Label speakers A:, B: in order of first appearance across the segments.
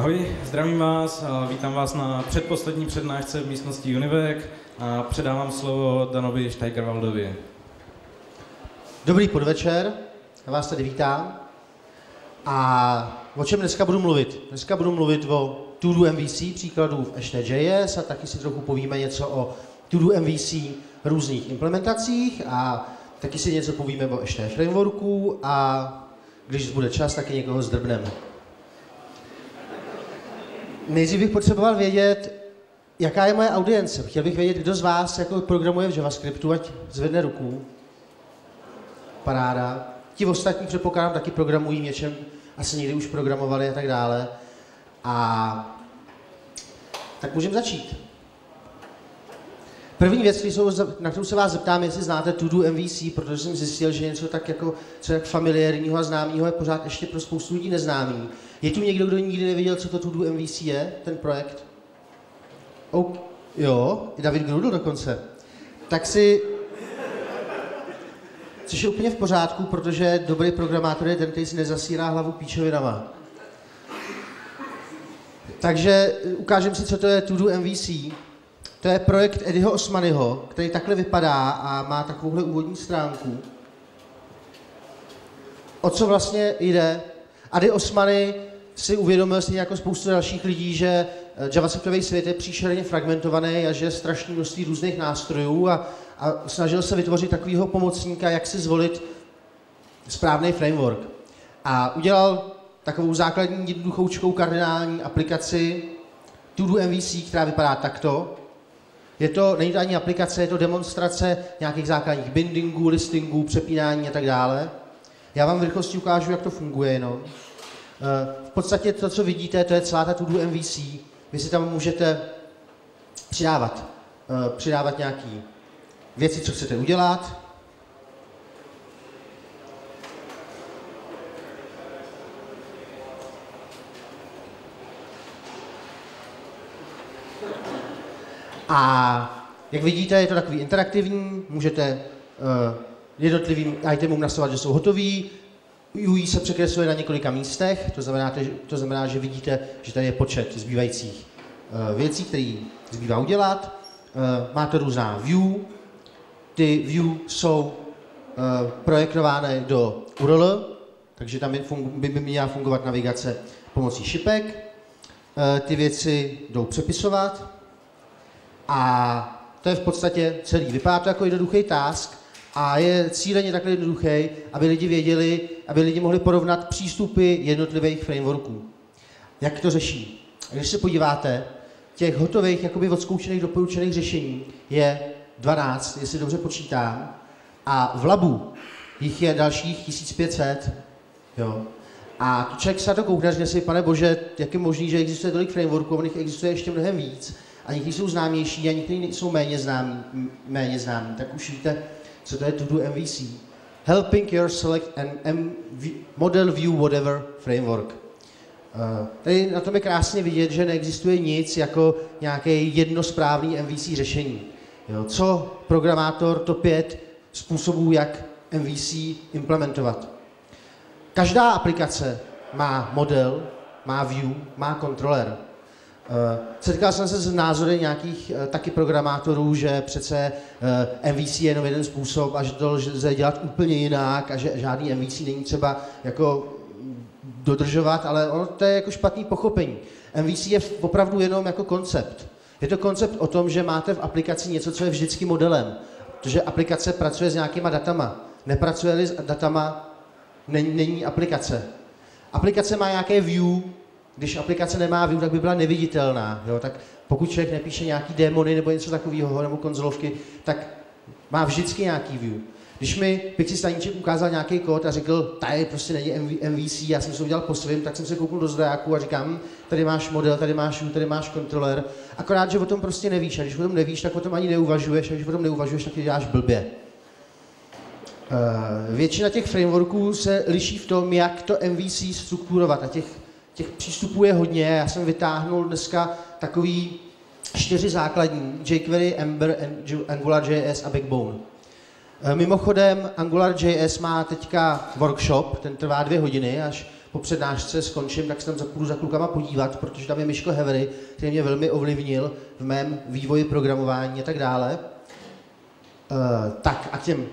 A: Ahoj, zdravím vás a vítám vás na předposlední přednášce v místnosti Univec a předávám slovo Danovi Steigerwaldovi.
B: Dobrý podvečer, já vás tady vítám. A o čem dneska budu mluvit? Dneska budu mluvit o To-Do MVC, příkladů v Ashnet.js a taky si trochu povíme něco o To-Do MVC různých implementacích a taky si něco povíme o Ashnet frameworku a když bude čas, taky někoho zdrbneme. Nejdřív bych potřeboval vědět, jaká je moje audience. Chtěl bych vědět, kdo z vás jako programuje v JavaScriptu, ať zvedne ruku. Paráda. Ti ostatní předpokládám taky programují něčem, asi někdy už programovali a tak dále. A tak můžeme začít. První věc, na kterou se vás zeptám, jestli znáte To-Do MVC, protože jsem zjistil, že něco tak jako co tak familiárního a známého je pořád ještě pro spoustu lidí neznámý. Je tu někdo, kdo nikdy nevěděl, co to To-Do MVC je, ten projekt? Jo, i David Grudl dokonce. Tak si... Což je úplně v pořádku, protože dobrý programátor je ten, který si nezasírá hlavu píčovinama. Takže ukážeme si, co to je To-Do MVC. To je projekt Eddieho Osmanyho, který takhle vypadá a má takovouhle úvodní stránku. O co vlastně jde? Eddie Osmany si uvědomil stejně jako spoustu dalších lidí, že javascriptový svět je příšerně fragmentovaný a že je strašné množství různých nástrojů a snažil se vytvořit takového pomocníka, jak si zvolit správný framework. A udělal takovou základní jednoduchoučkou kardinální aplikaci To-Do MVC, která vypadá takto. Není to ani aplikace, je to demonstrace nějakých základních bindingů, listingů, přepínání a tak dále. Já vám v rychlosti ukážu, jak to funguje jenom. V podstatě to, co vidíte, to je celá ta To-Do MVC. Vy si tam můžete přidávat nějaké věci, co chcete udělat. A jak vidíte, je to takový interaktivní, můžete jednotlivým itemům nastavovat, že jsou hotový. UI se překresluje na několika místech, to znamená, že vidíte, že tady je počet zbývajících věcí, které zbývá udělat. Máte různá view. Ty view jsou projektovány do URL, takže tam by měla fungovat navigace pomocí šipek. Ty věci jdou přepisovat a to je v podstatě celý. Vypadá to jako jednoduchý task a je cíleně takhle jednoduchý, aby lidi věděli, aby lidi mohli porovnat přístupy jednotlivých frameworků. Jak to řeší? Když se podíváte, těch hotových, jakoby odzkoušených, doporučených řešení je 12, jestli dobře počítám, a v labu jich je dalších 1500. Jo. A člověk se na to koukne, že si, pane bože, jak je možný, že existuje tolik frameworků, on jich existuje ještě mnohem víc, a někteří jsou známější a někteří jsou méně známí. Tak už víte, co to je To-Do MVC. Helping your select an model view whatever framework. Tady na tom je krásně vidět, že neexistuje nic jako nějaké jednosprávný MVC řešení. Jo, co programátor, to 5 způsobů, jak MVC implementovat. Každá aplikace má model, má view, má kontroler. Setkal jsem se s názory nějakých taky programátorů, že přece MVC je jenom jeden způsob a že to lze dělat úplně jinak a že žádný MVC není třeba jako dodržovat, ale ono to je jako špatný pochopení. MVC je opravdu jenom jako koncept. Je to koncept o tom, že máte v aplikaci něco, co je vždycky modelem. Protože aplikace pracuje s nějakýma datama. Nepracuje-li s datama, není aplikace. Aplikace má nějaké view. Když aplikace nemá view, tak by byla neviditelná. Jo? Tak pokud člověk nepíše nějaký démony nebo něco takového, nebo konzolovky, tak má vždycky nějaký view. Když mi Pixie Staníček ukázal nějaký kód a řekl, tady prostě není MVC, já jsem to udělal po svým, tak jsem se kouknul do zdrojáku a říkám, tady máš model, tady máš view, tady máš kontroler. Akorát, že o tom prostě nevíš. A když o tom nevíš, tak o tom ani neuvažuješ. A když o tom neuvažuješ, tak to děláš blbě. Většina těch frameworků se liší v tom, jak to MVC strukturovat. A těch přístupů je hodně. Já jsem vytáhnul dneska takový 4 základní. jQuery, Ember, AngularJS a Backbone. Mimochodem, AngularJS má teďka workshop, ten trvá 2 hodiny, až po přednášce skončím, tak se tam půjdu za klukama podívat, protože tam je Miško Hevery, který mě velmi ovlivnil v mém vývoji programování a tak dále. Tak a těm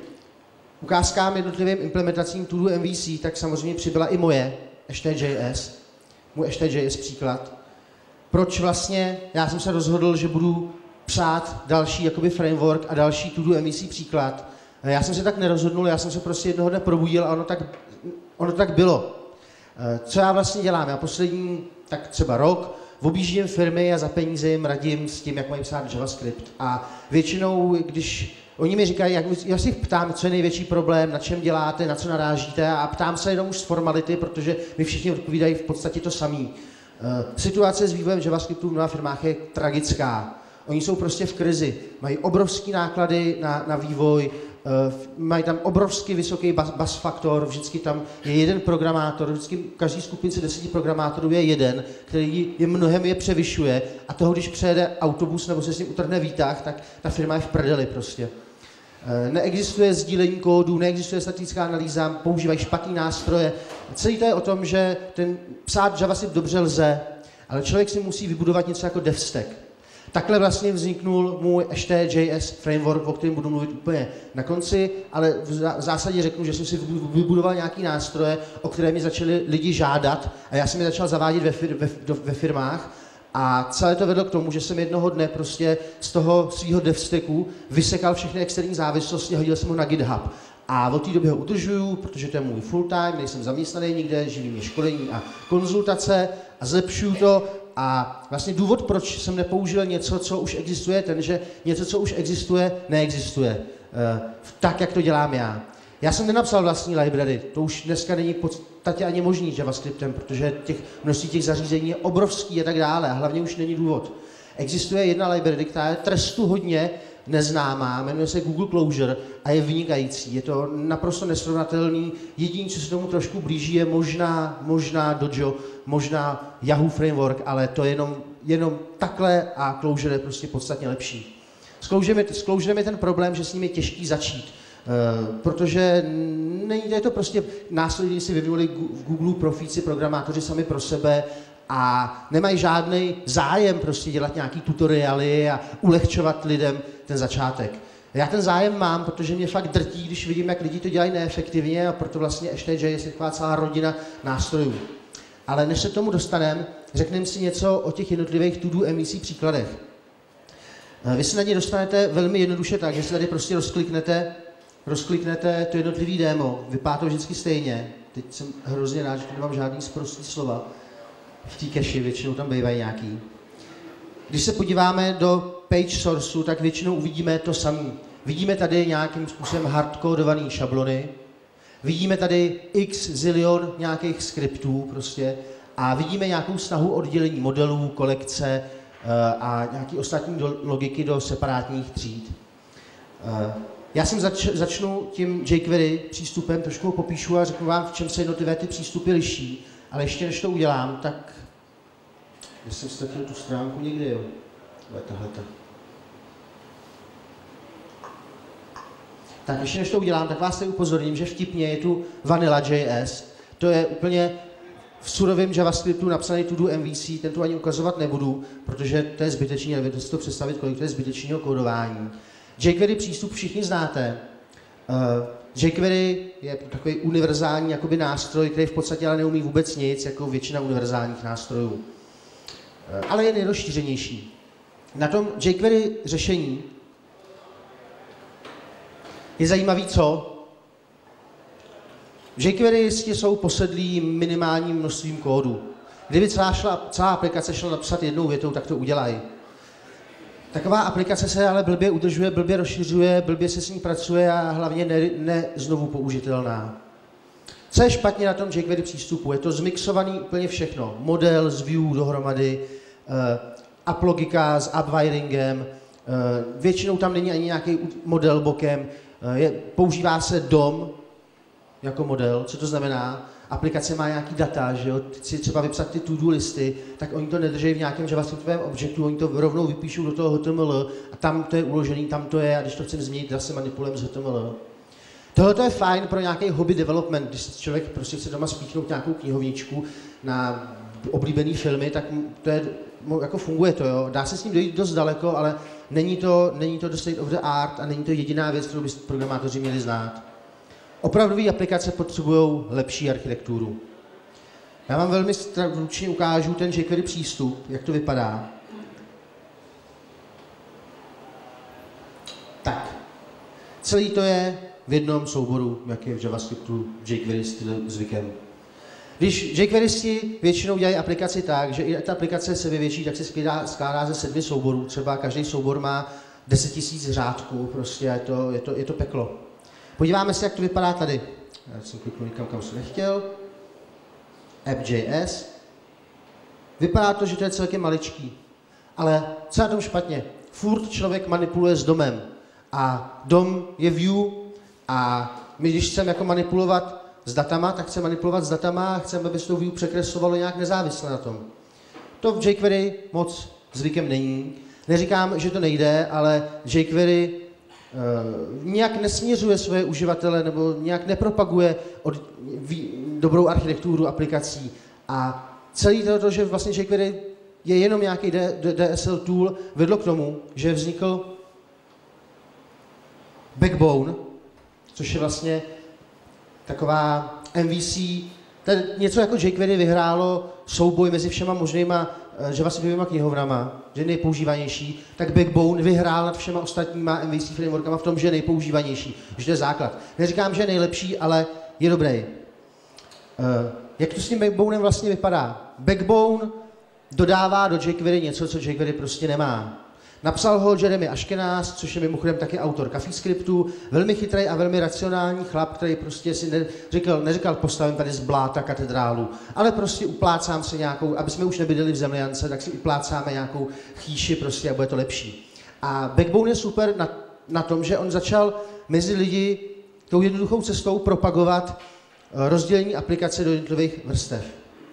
B: ukázkám jednotlivým implementacím toolu MVC, tak samozřejmě přibyla i moje HT.js, můj HT.js příklad. Proč vlastně já jsem se rozhodl, že budu psát další jakoby framework a další toolu MVC příklad. Já jsem se tak nerozhodnul, já jsem se prostě jednoho dne probudil a ono tak bylo. Co já vlastně dělám? Já poslední tak třeba rok objíždím firmy a za peníze jim radím s tím, jak mají psát JavaScript. A většinou, když oni mi říkají, já si ptám, co je největší problém, na čem děláte, na co narážíte a ptám se jenom už z formality, protože mi všichni odpovídají v podstatě to samý. Situace s vývojem JavaScriptu v mnoha firmách je tragická. Oni jsou prostě v krizi, mají obrovské náklady na vývoj, mají tam obrovský vysoký bus faktor, vždycky tam je jeden programátor, vždycky v každé skupince 10 programátorů je jeden, který mnohem převyšuje a toho, když přejede autobus nebo se s ním utrhne výtah, tak ta firma je v prdeli prostě. Neexistuje sdílení kódu, neexistuje statická analýza, používají špatný nástroje. Celý to je o tom, že psát JavaScript dobře lze, ale člověk si musí vybudovat něco jako DevStack. Takhle vlastně vzniknul můj HT.js framework, o kterém budu mluvit úplně na konci, ale v zásadě řeknu, že jsem si vybudoval nějaký nástroje, o které mi začali lidi žádat a já jsem je začal zavádět ve firmách a celé to vedlo k tomu, že jsem jednoho dne prostě z toho svého DevStacku vysekal všechny externí závislosti a hodil jsem ho na GitHub. A od té doby ho udržuju, protože to je můj full time, nejsem zaměstnaný nikde, živí mě školení a konzultace a zlepšuju to. A vlastně důvod, proč jsem nepoužil něco, co už existuje, je ten, že něco, co už existuje, neexistuje. Tak, jak to dělám já. Já jsem nenapsal vlastní library, to už dneska není v podstatě ani možný JavaScriptem, protože množství těch zařízení je obrovský a tak dále a hlavně už není důvod. Existuje jedna library, která je trestuhodně neznámá, jmenuje se Google Closure a je vynikající. Je to naprosto nesrovnatelný. Jediné, co se tomu trošku blíží, je možná Dojo, možná Yahoo Framework, ale to je jenom takhle a Closure je prostě podstatně lepší. S Closurem je ten problém, že s ním je těžký začít, protože je to prostě nástroj, který si vyvinuli v Google profíci, programátoři sami pro sebe, a nemají žádný zájem prostě dělat nějaký tutoriály a ulehčovat lidem ten začátek. Já ten zájem mám, protože mě fakt drtí, když vidím, jak lidi to dělají neefektivně a proto vlastně HT.js je taková celá rodina nástrojů. Ale než se k tomu dostaneme, řekneme si něco o těch jednotlivých to-do MVC příkladech. Vy se na ně dostanete velmi jednoduše tak, že si tady prostě rozkliknete to jednotlivý démo, vypadá to vždycky stejně. Teď jsem hrozně rád, že tu nemám žádný sprostý slova. V té cache většinou tam bývají nějaký. Když se podíváme do page sourceu, tak většinou uvidíme to samé. Vidíme tady nějakým způsobem hardcodované šablony, vidíme tady x zilion nějakých skriptů prostě a vidíme nějakou snahu oddělení modelů, kolekce a nějaký ostatní logiky do separátních tříd. Já jsem začnu tím jQuery přístupem, trošku ho popíšu a řeknu vám, v čem se jednotlivé ty přístupy liší. Ale ještě než to udělám, tak... Já jsem ztratil tu stránku někde, jo. Tahleta. Tak ještě než to udělám, tak vás tady upozorním, že vtipně je tu Vanilla.js. To je úplně v surovém JavaScriptu napsaný to-do MVC, ten tu ani ukazovat nebudu, protože to je zbytečný, ale si to představit, kolik to je zbytečného kódování. jQuery přístup všichni znáte. jQuery je takový univerzální jakoby nástroj, který v podstatě ale neumí vůbec nic, jako většina univerzálních nástrojů. Ale je nejrozšířenější. Na tom jQuery řešení je zajímavý co? jQuery jsou posedlí minimálním množstvím kódu. Kdyby celá aplikace šla napsat jednou větou, tak to udělají. Taková aplikace se ale blbě udržuje, blbě rozšiřuje, blbě se s ní pracuje a hlavně ne znovu použitelná. Co je špatně na tom jQuery přístupu? Je to zmixovaný úplně všechno. Model z view dohromady, app logika s app wiringem, většinou tam není ani nějaký model bokem, používá se DOM jako model. Co to znamená? Aplikace má nějaký data, že jo? Chci třeba vypsat ty to-do listy, tak oni to nedrží v nějakém javascriptovém objektu, oni to rovnou vypíšou do toho HTML a tam to je uložený, tam to je a když to chcem změnit, zase manipulujeme s HTML. Tohle je fajn pro nějaký hobby development, když člověk prostě chce doma spíchnout nějakou knihovničku na oblíbený filmy, tak to je, jako funguje to, jo. Dá se s ním dojít dost daleko, ale není to the state of the art a není to jediná věc, kterou by programátoři měli znát. Opravdové aplikace potřebují lepší architekturu. Já vám velmi stručně ukážu ten jQuery přístup, jak to vypadá. Tak, celý to je v jednom souboru, jak je v JavaScriptu jQuery zvykem. Když jQuerysti většinou dělají aplikaci tak, že i ta aplikace se vyvětší, tak se skládá ze 7 souborů. Třeba každý soubor má 10 000 řádků, prostě je to peklo. Podíváme se, jak to vypadá tady. Já jsem kliknul někam, kam jsem nechtěl. App.js. Vypadá to, že to je celkem maličký. Ale co je na tom špatně? Furt člověk manipuluje s domem. A dom je view a my, když chceme jako manipulovat s datama, tak chceme manipulovat s datama a chceme, aby se to view překreslovalo nějak nezávisle na tom. To v jQuery moc zvykem není. Neříkám, že to nejde, ale jQuery nějak nesměřuje svoje uživatele nebo nějak nepropaguje dobrou architekturu aplikací. A celý to, že vlastně jQuery je jenom nějaký DSL tool, vedlo k tomu, že vznikl Backbone, což je vlastně taková MVC, to je něco jako jQuery vyhrálo souboj mezi všema možnýma javascriptovými knihovnama, že je nejpoužívanější, tak Backbone vyhrál nad všema ostatníma MVC frameworkama v tom, že je nejpoužívanější, že to je základ. Neříkám, že je nejlepší, ale je dobrý. Jak to s tím Backbonem vlastně vypadá? Backbone dodává do jQuery něco, co jQuery prostě nemá. Napsal ho Jeremy Ashkenaz, což je mimochodem taky autor CoffeeScriptu, velmi chytrý a velmi racionální chlap, který prostě si neříkal postavím tady z bláta katedrálu, ale prostě uplácám se nějakou, aby jsme už nebydleli v Zemljance, tak si uplácáme nějakou chýši prostě a bude to lepší. A Backbone je super na tom, že on začal mezi lidi tou jednoduchou cestou propagovat rozdělení aplikace do jednotlivých vrstev.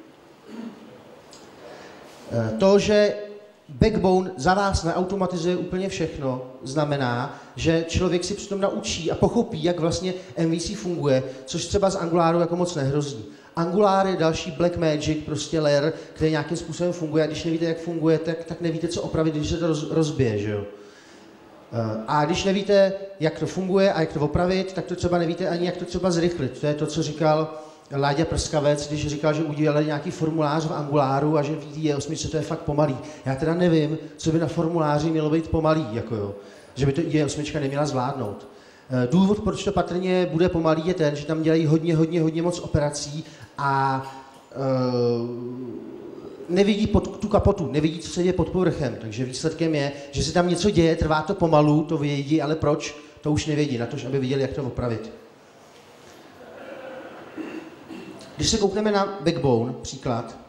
B: To, že Backbone za vás neautomatizuje úplně všechno, znamená, že člověk si přitom naučí a pochopí, jak vlastně MVC funguje, což třeba z Angularu jako moc nehrozí. Angular je další black magic, prostě layer, který nějakým způsobem funguje a když nevíte, jak funguje, tak nevíte, co opravit, když se to rozbije, že jo? A když nevíte, jak to funguje a jak to opravit, tak to třeba nevíte ani, jak to třeba zrychlit. To je to, co říkal Láďa Prskavec, když říkal, že udělali nějaký formulář v Angularu a že v IE8 to je fakt pomalý. Já teda nevím, co by na formuláři mělo být pomalý, jako jo. Že by to IE8 neměla zvládnout. Důvod, proč to patrně bude pomalý, je ten, že tam dělají hodně moc operací a nevidí pod tu kapotu, nevidí, co se děje pod povrchem. Takže výsledkem je, že se tam něco děje, trvá to pomalu, to vědí, ale proč, to už nevědí, na to, aby viděli, jak to opravit. Když se koukneme na Backbone, příklad,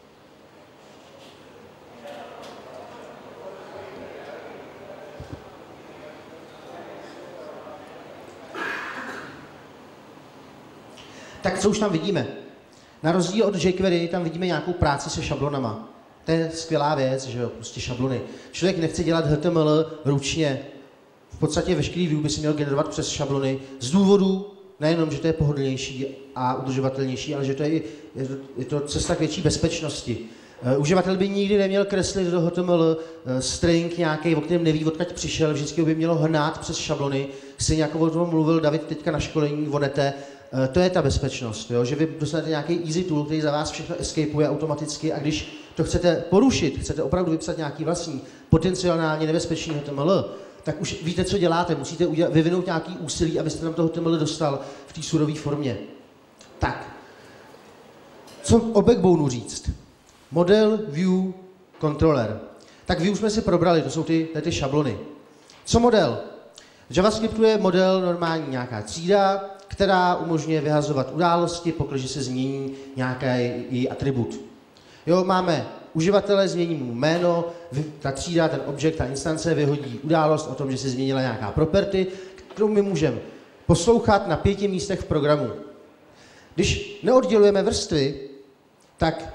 B: tak co už tam vidíme? Na rozdíl od jQuery tam vidíme nějakou práci se šablonama. To je skvělá věc, že jo, prostě šablony. Člověk nechce dělat HTML ručně. V podstatě veškerý view by si měl generovat přes šablony z důvodu, nejenom, že to je pohodlnější a udržovatelnější, ale že to je to cesta k větší bezpečnosti. Uživatel by nikdy neměl kreslit do HTML string nějaký, o kterém neví, odkud přišel, vždycky by mělo hnát přes šablony. Stejně jako o tom mluvil David teďka na školení v Onete, to je ta bezpečnost, jo? Že vy dostanete nějaký easy tool, který za vás všechno escapeuje automaticky a když to chcete porušit, chcete opravdu vypsat nějaký vlastní potenciálně nebezpečný HTML, tak už víte, co děláte, musíte vyvinout nějaký úsilí, abyste tam toho HTML dostal v té surové formě. Tak, co o Backboneu říct? Model, view, controller. Tak view jsme si probrali, to jsou ty šablony. Co model? V JavaScriptu je model normální nějaká třída, která umožňuje vyhazovat události, pokud se změní nějaký její atribut. Jo, máme uživatele, změní mu jméno, ta třída, ten objekt, ta instance vyhodí událost o tom, že se změnila nějaká property, kterou my můžeme poslouchat na 5 místech v programu. Když neoddělujeme vrstvy, tak,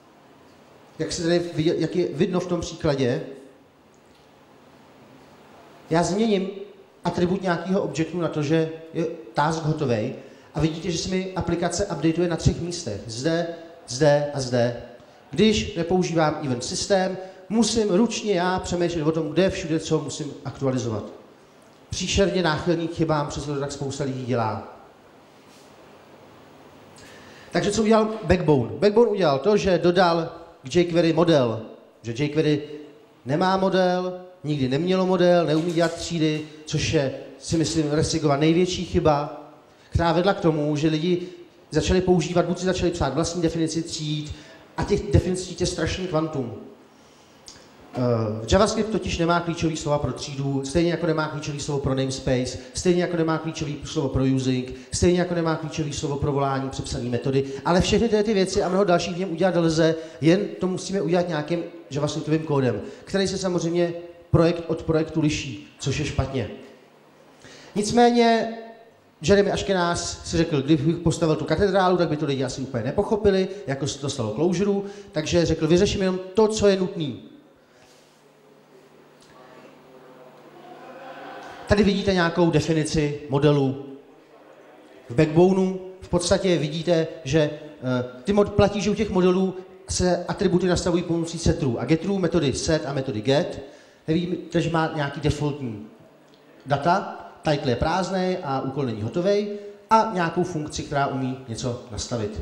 B: jak je vidno v tom příkladě, já změním atribut nějakého objektu na to, že je task hotový a vidíte, že se mi aplikace updateuje na 3 místech. Zde, zde a zde. Když nepoužívám event systém, musím ručně já přemýšlet o tom, kde všude co musím aktualizovat. Příšerně náchylný k chybám, přestože to tak spousta lidí dělá. Takže co udělal Backbone? Backbone udělal to, že dodal k jQuery model, že jQuery nemá model, nikdy nemělo model, neumí dělat třídy, což je, si myslím, Resigova největší chyba, která vedla k tomu, že lidi začali používat, buď si začali psát vlastní definici tříd, a těch definicí je strašný kvantum. JavaScript totiž nemá klíčový slova pro třídu, stejně jako nemá klíčový slovo pro namespace, stejně jako nemá klíčový slovo pro using, stejně jako nemá klíčový slovo pro volání přepsané metody, ale všechny ty věci a mnoho dalších v něm udělat lze, jen to musíme udělat nějakým javascriptovým kódem, který se samozřejmě projekt od projektu liší, což je špatně. Nicméně Jeremy Ashkenaz si řekl, kdybych postavil tu katedrálu, tak by to lidi asi úplně nepochopili, jako se to stalo Clojure, takže řekl, vyřeším jenom to, co je nutné. Tady vidíte nějakou definici modelu. V Backboneu v podstatě vidíte, že platí, že u těch modelů se atributy nastavují pomocí setů a getrů, metody set a metody get. Nevidíte, že má nějaký defaultní data, title je prázdný a úkol není hotový, a nějakou funkci, která umí něco nastavit.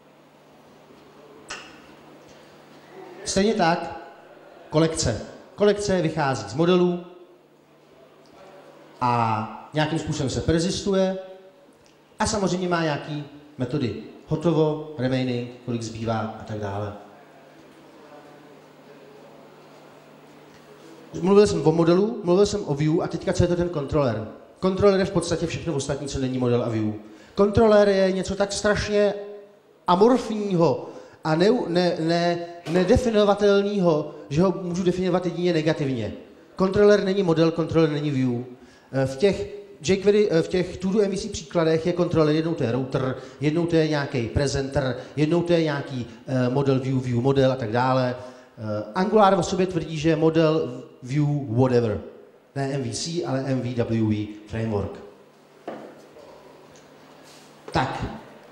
B: Stejně tak kolekce. Kolekce vychází z modelů a nějakým způsobem se persistuje a samozřejmě má nějaký metody. Hotovo, remaining, kolik zbývá a tak dále. Mluvil jsem o modelu, mluvil jsem o view a teďka co je to ten kontroler? Kontroler je v podstatě všechno ostatní, co není model a view. Kontroler je něco tak strašně amorfního a nedefinovatelného, že ho můžu definovat jedině negativně. Kontroler není model, kontroler není view. V těch to-do MVC příkladech je kontroler, jednou to je router, jednou to je nějaký presenter, jednou to je nějaký model view model a tak dále. Angular o sobě tvrdí, že je model view whatever. Ne MVC, ale MVWE framework. Tak.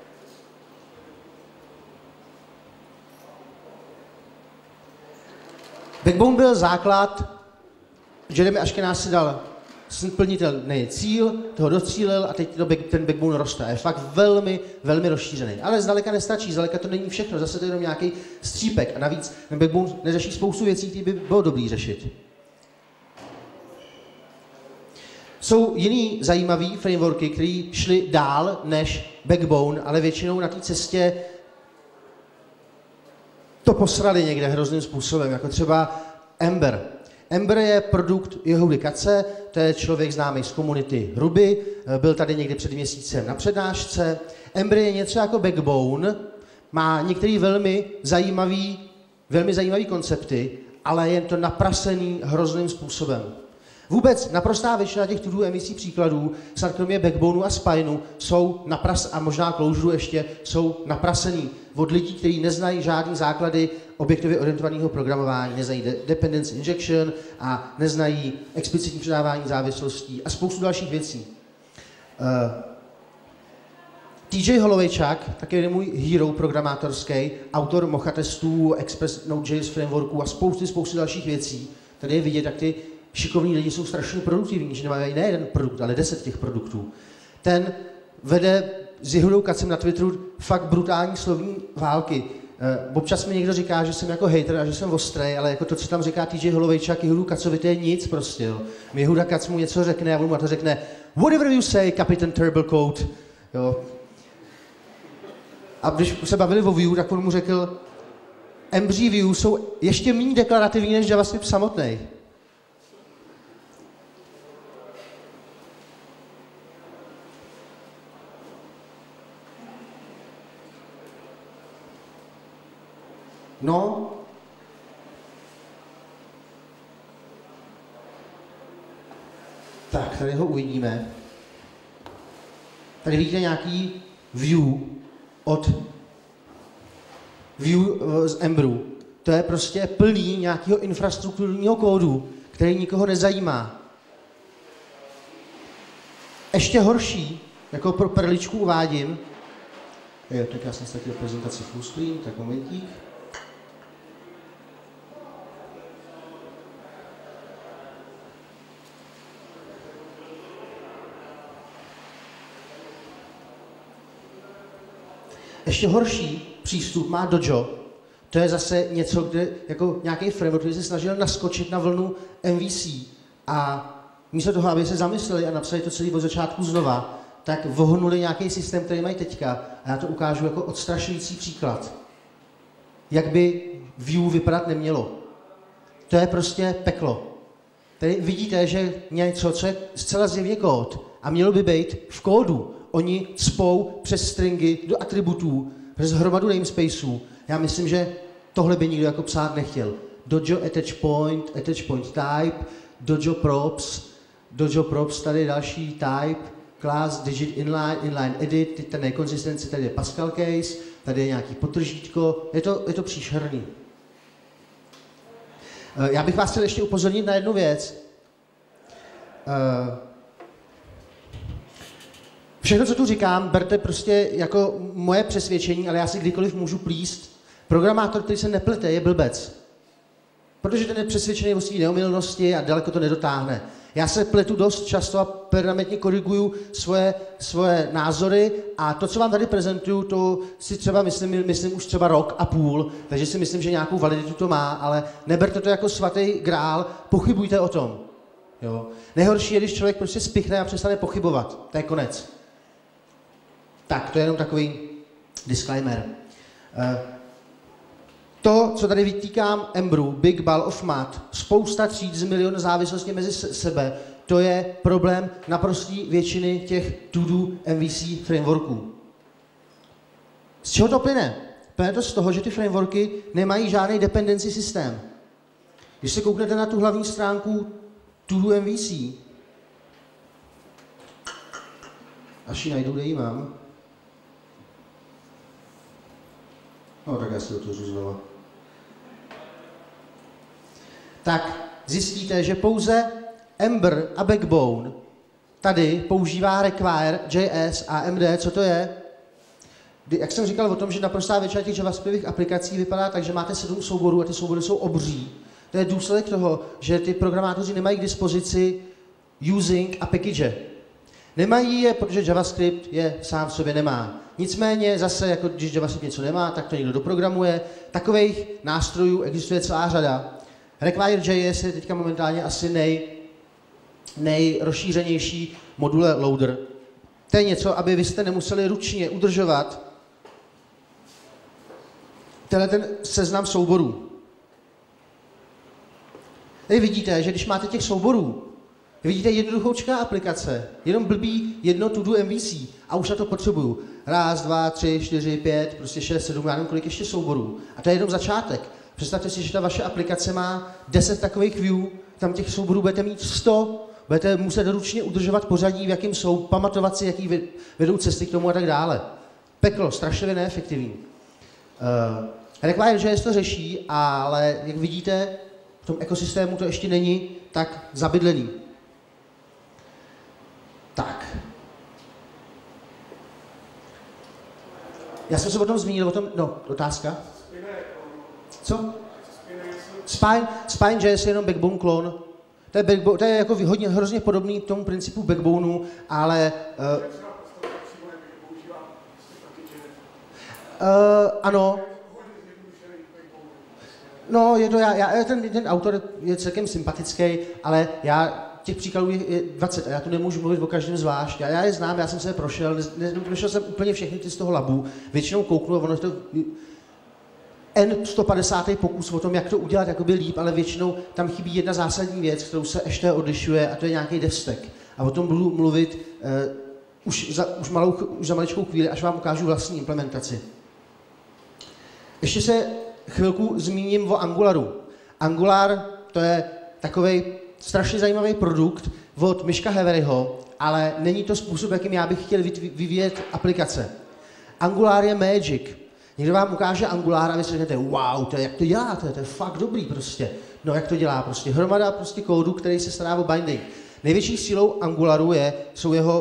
B: Backbone byl základ, Jeremy Ashkenaz si dal plnitelný cíl, toho docílil a teď ten Backbone roste. Je fakt velmi, velmi rozšířený. Ale zdaleka nestačí, zdaleka to není všechno, zase to je jenom nějaký střípek. A navíc ten Backbone neřeší spoustu věcí, které by bylo dobrý řešit. Jsou jiný zajímavý frameworky, které šly dál než Backbone, ale většinou na té cestě to posrali někde hrozným způsobem, jako třeba Ember. Ember je produkt Jehudy Katze, to je člověk známý z komunity Ruby, byl tady někdy před měsícem na přednášce. Ember je něco jako Backbone, má některé velmi zajímavý koncepty, ale je to naprasený hrozným způsobem. Vůbec naprostá většina těch to-do MVC příkladů, snad kromě Backboneu a Spineu, jsou a možná Clojure ještě, jsou naprasený od lidí, kteří neznají žádný základy objektově orientovaného programování, neznají dependency injection a neznají explicitní předávání závislostí a spoustu dalších věcí. TJ Holovejčák, taky můj hero programátorský, autor Mocha testů, Express Node.js frameworků a spoustu dalších věcí. Tady je vidět, jak ty šikovní lidi jsou strašně produktivní, že nemají ne jeden produkt, ale 10 těch produktů. Ten vede s Jehudou Katzem na Twitteru fakt brutální slovní války. Občas mi někdo říká, že jsem jako hater a že jsem ostrý, ale jako to, co tam říká TJ Holovejčák Jehudu Katzovi, to je nic prostě. Jehuda Katz mu něco řekne a on mu na to řekne whatever you say, Captain Turbocode. Jo. A když se bavili o view, tak on mu řekl, MG view jsou ještě méně deklarativní než JavaScript samotný. No, tak, tady ho uvidíme. Tady vidíte nějaký view z Emberu. To je prostě plný nějakého infrastrukturního kódu, který nikoho nezajímá. Ještě horší jako pro perličku uvádím. Tak já jsem ztratil prezentaci full screen, tak momentík. Ještě horší přístup má Dojo. To je zase něco, kde jako nějaký framework, který se snažil naskočit na vlnu MVC a místo toho, aby se zamysleli a napsali to celý od začátku znova, tak vohnuli nějaký systém, který mají teďka. A já to ukážu jako odstrašující příklad. Jak by Vue vypadat nemělo. To je prostě peklo. Tady vidíte, že něco, co je zcela zjevně kód a mělo by být v kódu. Oni cpou přes stringy do atributů, přes hromadu namespaceů. Já myslím, že tohle by nikdo jako psát nechtěl. Dojo attach point type, Dojo props, tady další type, class, digit inline edit, teď ta nekonzistenci, tady je Pascal case, tady je nějaký podtržítko, je to příšerný. Já bych vás chtěl ještě upozornit na jednu věc. Všechno, co tu říkám, berte prostě jako moje přesvědčení, ale já si kdykoliv můžu plíst. Programátor, který se neplete, je blbec. Protože ten je přesvědčený o své neomylnosti a daleko to nedotáhne. Já se pletu dost často a permanentně koriguju svoje názory a to, co vám tady prezentuju, to si třeba myslím už třeba rok a půl, takže si myslím, že nějakou validitu to má, ale neberte to jako svatý grál, pochybujte o tom. Jo. Nejhorší je, když člověk prostě spichne a přestane pochybovat. To je konec. Tak, to je jenom takový disclaimer. To, co tady vytýkám Embru, Big Ball of Mud, spousta tříd z milion závislostí mezi sebe, to je problém naprosté většiny těch to-do MVC frameworků. Z čeho to plyne? Plyne to z toho, že ty frameworky nemají žádný dependency systém. Když se kouknete na tu hlavní stránku to-do MVC, až ji najdu, kde ji mám. No, tak já si to otevřu znova. Tak zjistíte, že pouze Ember a Backbone tady používá require, JS a MD. Co to je? Jak jsem říkal o tom, že naprostá většina těch javascriptových aplikací vypadá tak, že máte 7 souborů a ty soubory jsou obří. To je důsledek toho, že ty programátoři nemají k dispozici using a package. Nemají je, protože JavaScript je sám v sobě nemá. Nicméně zase, jako když JavaScript něco nemá, tak to někdo doprogramuje. Takových nástrojů existuje celá řada. Require.js je teďka momentálně asi nejrozšířenější module loader. To je něco, aby vy jste nemuseli ručně udržovat ten seznam souborů. Tady vidíte, že když máte těch souborů, vidíte jednoduchoučká aplikace, jenom blbý jedno to-do MVC a už na to potřebuju. 1, 2, 3, 4, 5, prostě 6, 7, já nevím kolik ještě souborů. A to je jenom začátek. Představte si, že ta vaše aplikace má 10 takových view, tam těch souborů budete mít 100, budete muset ručně udržovat pořadí, v jakým jsou, pamatovat si, jaký vedou cesty k tomu a tak dále. Peklo, strašlivě neefektivní. Require.js to řeší, ale jak vidíte, v tom ekosystému to ještě není tak zabydlený. Tak. Já jsem se o tom zmínil, otázka. Co? Spine.js je jenom backbone klon. To je jako hrozně podobný k tomu principu backboneu, ale... ano. No, je to ten autor je celkem sympatický, ale těch příkladů je 20 a já tu nemůžu mluvit o každém zvlášť. Já je znám, já jsem se je prošel, prošel jsem úplně všechny ty z toho labu, většinou kouknu a ono to N150. pokus o tom, jak to udělat jakoby líp, ale většinou tam chybí jedna zásadní věc, kterou se ještě odlišuje a to je nějaký devstack. A o tom budu mluvit už za maličkou chvíli, až vám ukážu vlastní implementaci. Ještě se chvilku zmíním o Angularu. Angular to je takovej strašně zajímavý produkt od Miška Heveryho, ale není to způsob, jakým já bych chtěl vyvíjet aplikace. Angular je magic. Někdo vám ukáže Angular a vy si řeknete, wow, jak to děláte, to je fakt dobrý prostě. No jak to dělá prostě? Hromada prostě kódu, který se stará o binding. Největší sílou Angularu jsou jeho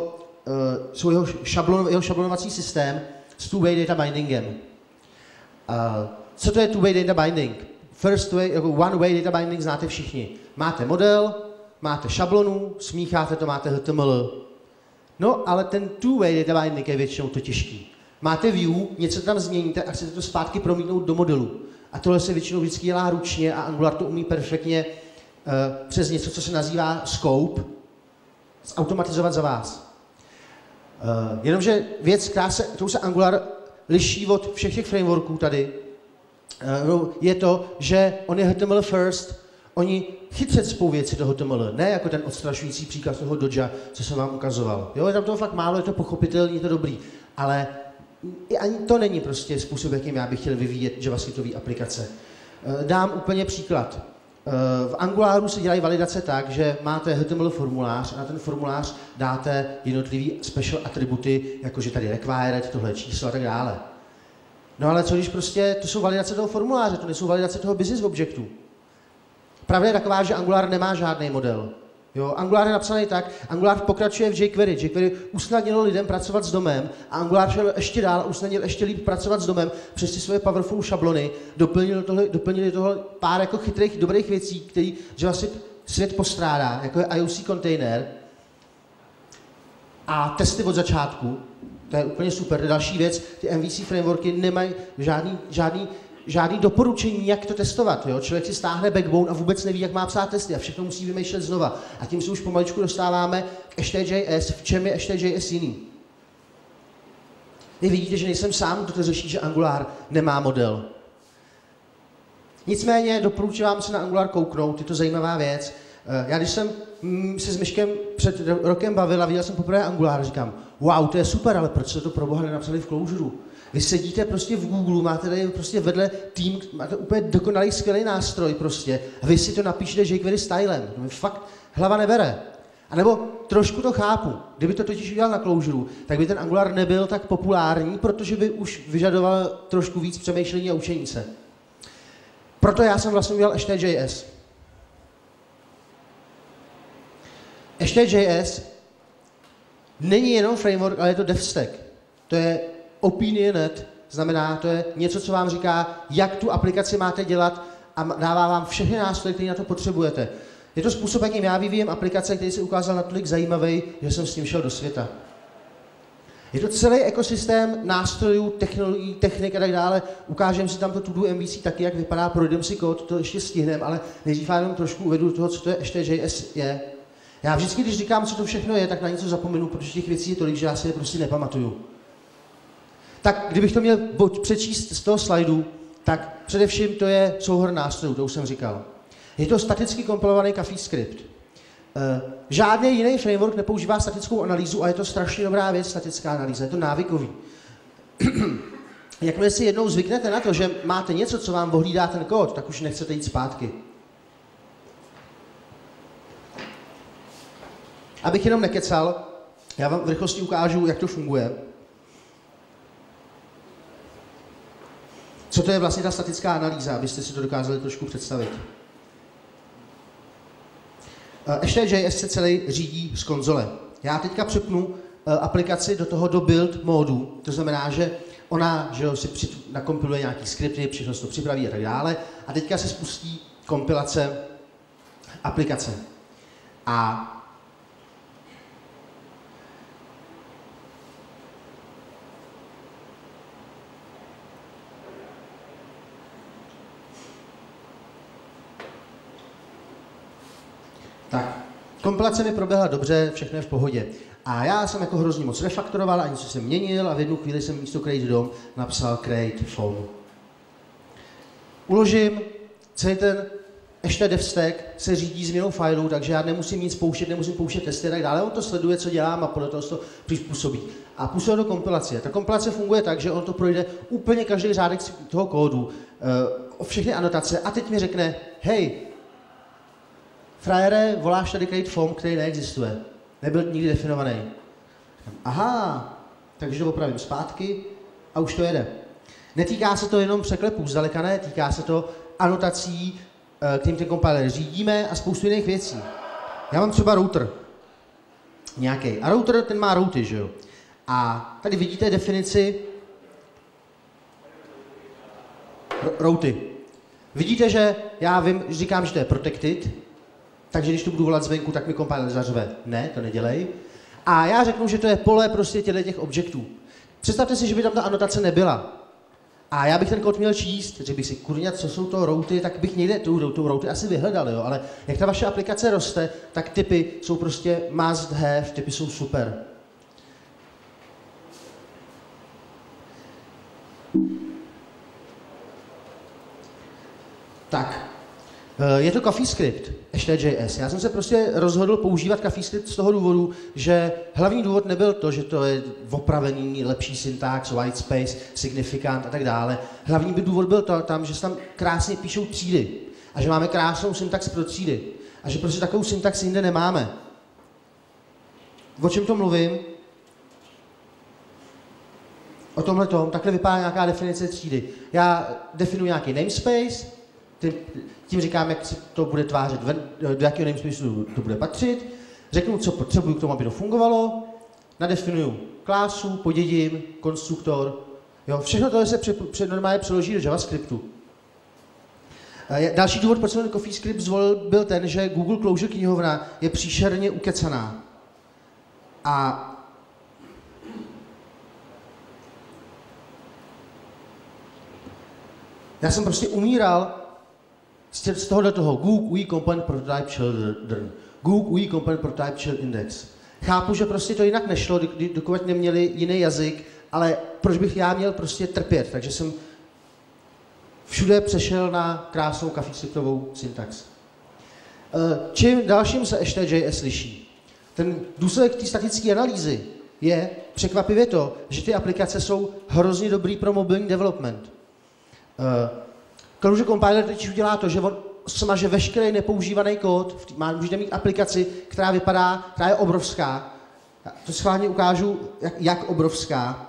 B: jeho šablonovací systém s two-way data bindingem. Co to je two-way data binding? First way, jako one-way data binding znáte všichni. Máte model, máte šablonu, smícháte to, máte HTML. No, ale ten two-way data binding je většinou to těžký. Máte view, něco tam změníte a chcete to zpátky promítnout do modelu. A tohle se většinou vždycky dělá ručně a Angular to umí perfektně přes něco, co se nazývá scope, zautomatizovat za vás. Jenomže věc, kterou se Angular liší od všech těch frameworků tady, je to, že on je HTML first, oni chytře cpou věci do HTML, ne jako ten odstrašující příklad toho Dodge, co jsem vám ukazoval. Jo, je tam toho fakt málo, je to pochopitelný, je to dobrý, ale ani to není prostě způsob, jakým já bych chtěl vyvíjet javascriptové aplikace. Dám úplně příklad. V Angularu se dělají validace tak, že máte HTML formulář a na ten formulář dáte jednotlivý special atributy, jakože tady required, tohle číslo a tak dále. No ale co když prostě, to jsou validace toho formuláře, to nejsou validace toho business objectu. Pravda je taková, že Angular nemá žádný model. Jo, Angular je napsaný tak, Angular pokračuje v jQuery. jQuery usnadnilo lidem pracovat s domem a Angular šel ještě dál, usnadnil ještě líp pracovat s domem přes ty svoje powerful šablony, doplnili tohle pár jako chytrých, dobrých věcí, které JavaScript svět postrádá, jako je IOC container a testy od začátku. To je úplně super. To je další věc, ty MVC frameworky nemají žádný doporučení, jak to testovat. Jo? Člověk si stáhne backbone a vůbec neví, jak má psát testy a všechno musí vymýšlet znova. A tím se už pomaličku dostáváme k HTJS, v čem je HTJS jiný. Vy vidíte, že nejsem sám, kdo to řeší, že Angular nemá model. Nicméně doporučuji vám se na Angular kouknout, je to zajímavá věc. Já když jsem se s Myškem před rokem bavil a viděl jsem poprvé Angular, říkám, wow, to je super, ale proč se to pro boha nenapsali v Clojure? Vy sedíte prostě v Google, máte tady prostě vedle tým, máte úplně dokonalý, skvělý nástroj prostě a vy si to napíšete jQuery stylem. To mi fakt hlava nebere. A nebo trošku to chápu. Kdyby to totiž udělal na Clojure, tak by ten Angular nebyl tak populární, protože by už vyžadoval trošku víc přemýšlení a učení se. Proto já jsem vlastně udělal HTJS. HTJS není jenom framework, ale je to DevStack. To je opinionet, znamená, to je něco, co vám říká, jak tu aplikaci máte dělat a dává vám všechny nástroje, které na to potřebujete. Je to způsob, jakým já vyvíjem aplikace, který se ukázal natolik zajímavý, že jsem s tím šel do světa. Je to celý ekosystém nástrojů, technologií, technik a tak dále. Ukážeme si tam to to-do MVC taky, jak vypadá, projdeme si kód, to ještě stihneme, ale nejdřív jenom trošku uvedu toho, co to je HTJS je. Já vždycky, když říkám, co to všechno je, tak na něco zapomenu, protože těch věcí je tolik, že já si je prostě nepamatuju. Tak kdybych to měl přečíst z toho slajdu, tak především to je souhrn nástrojů, to už jsem říkal. Je to staticky kompilovaný CoffeeScript. Žádný jiný framework nepoužívá statickou analýzu a je to strašně dobrá věc, statická analýza, je to návykový. Jakmile si jednou zvyknete na to, že máte něco, co vám ohlídá ten kód, tak už nechcete jít zpátky. Abych jenom nekecal, já vám v rychlosti ukážu, jak to funguje. Co to je vlastně ta statická analýza, abyste si to dokázali trošku představit. HTJS se celý řídí z konzole. Já teďka přepnu aplikaci do build módu, to znamená, že ona si nakompiluje nějaký skripty, všechno to připraví a tak dále, a teďka se spustí kompilace aplikace. A tak, kompilace mi proběhla dobře, všechno je v pohodě. A já jsem jako hrozně moc refaktoroval a něco jsem měnil a v jednu chvíli jsem místo create DOM napsal create phone. Uložím, celý ten ještě DevStack se řídí změnou filů, takže já nemusím nic pouštět, nemusím pouštět testy a tak dále. On to sleduje, co dělám a podle toho to přizpůsobí. A působí do kompilace. Ta kompilace funguje tak, že on to projde úplně každý řádek toho kódu, všechny anotace a teď mi řekne, hej, frajere, voláš tady create form, který neexistuje. Nebyl nikdy definovaný. Aha, takže to opravím zpátky a už to jede. Netýká se to jenom překlepů, zdaleka ne, týká se to anotací, kterým ten compiler řídíme a spoustu jiných věcí. Já mám třeba router. nějaký. A router, ten má routy, že jo. A tady vidíte definici routy. Vidíte, že já vím, říkám, že to je protected, takže když to budu volat zvenku, tak mi compiler zařve. Ne, to nedělej. A já řeknu, že to je pole prostě těch objektů. Představte si, že by tam ta anotace nebyla. A já bych ten kód měl číst, řekl bych si, kurňa, co jsou to routy, tak bych někde tu routy asi vyhledal, jo. Ale jak ta vaše aplikace roste, tak typy jsou prostě must have, typy jsou super. Tak, je to CoffeeScript, HTJS. Já jsem se prostě rozhodl používat CoffeeScript z toho důvodu, že hlavní důvod nebyl to, že to je opravený, lepší syntax, white space, significant a tak dále. Hlavní důvod byl tam, že se tam krásně píšou třídy a že máme krásnou syntax pro třídy a že prostě takovou syntax jinde nemáme. O čem to mluvím? O tomhletom, takhle vypadá nějaká definice třídy. Já definuji nějaký namespace, tím říkám, jak se to bude tvářit, do jakého namespaceu to bude patřit, řeknu, co potřebuju k tomu, aby to fungovalo, nadefinuju klásu, podědím, konstruktor, jo, všechno to se normálně přeloží do JavaScriptu. Další důvod, proč jsem ten CoffeeScript zvolil, byl ten, že Google Closure knihovna je příšerně ukecaná. A já jsem prostě umíral z tohohle toho Google UI Component Prototype Children, Google UI Component Prototype Child Index. Chápu, že prostě to jinak nešlo, dokud neměli jiný jazyk, ale proč bych já měl prostě trpět? Takže jsem všude přešel na krásnou CoffeeScriptovou syntax. Čím dalším se HTJS liší? Ten důsledek té statické analýzy je překvapivě to, že ty aplikace jsou hrozně dobrý pro mobilní development. Closure Compiler teď udělá to, že on smaže veškerý nepoužívaný kód. Můžete mít aplikaci, která je obrovská. To schválně ukážu, jak obrovská.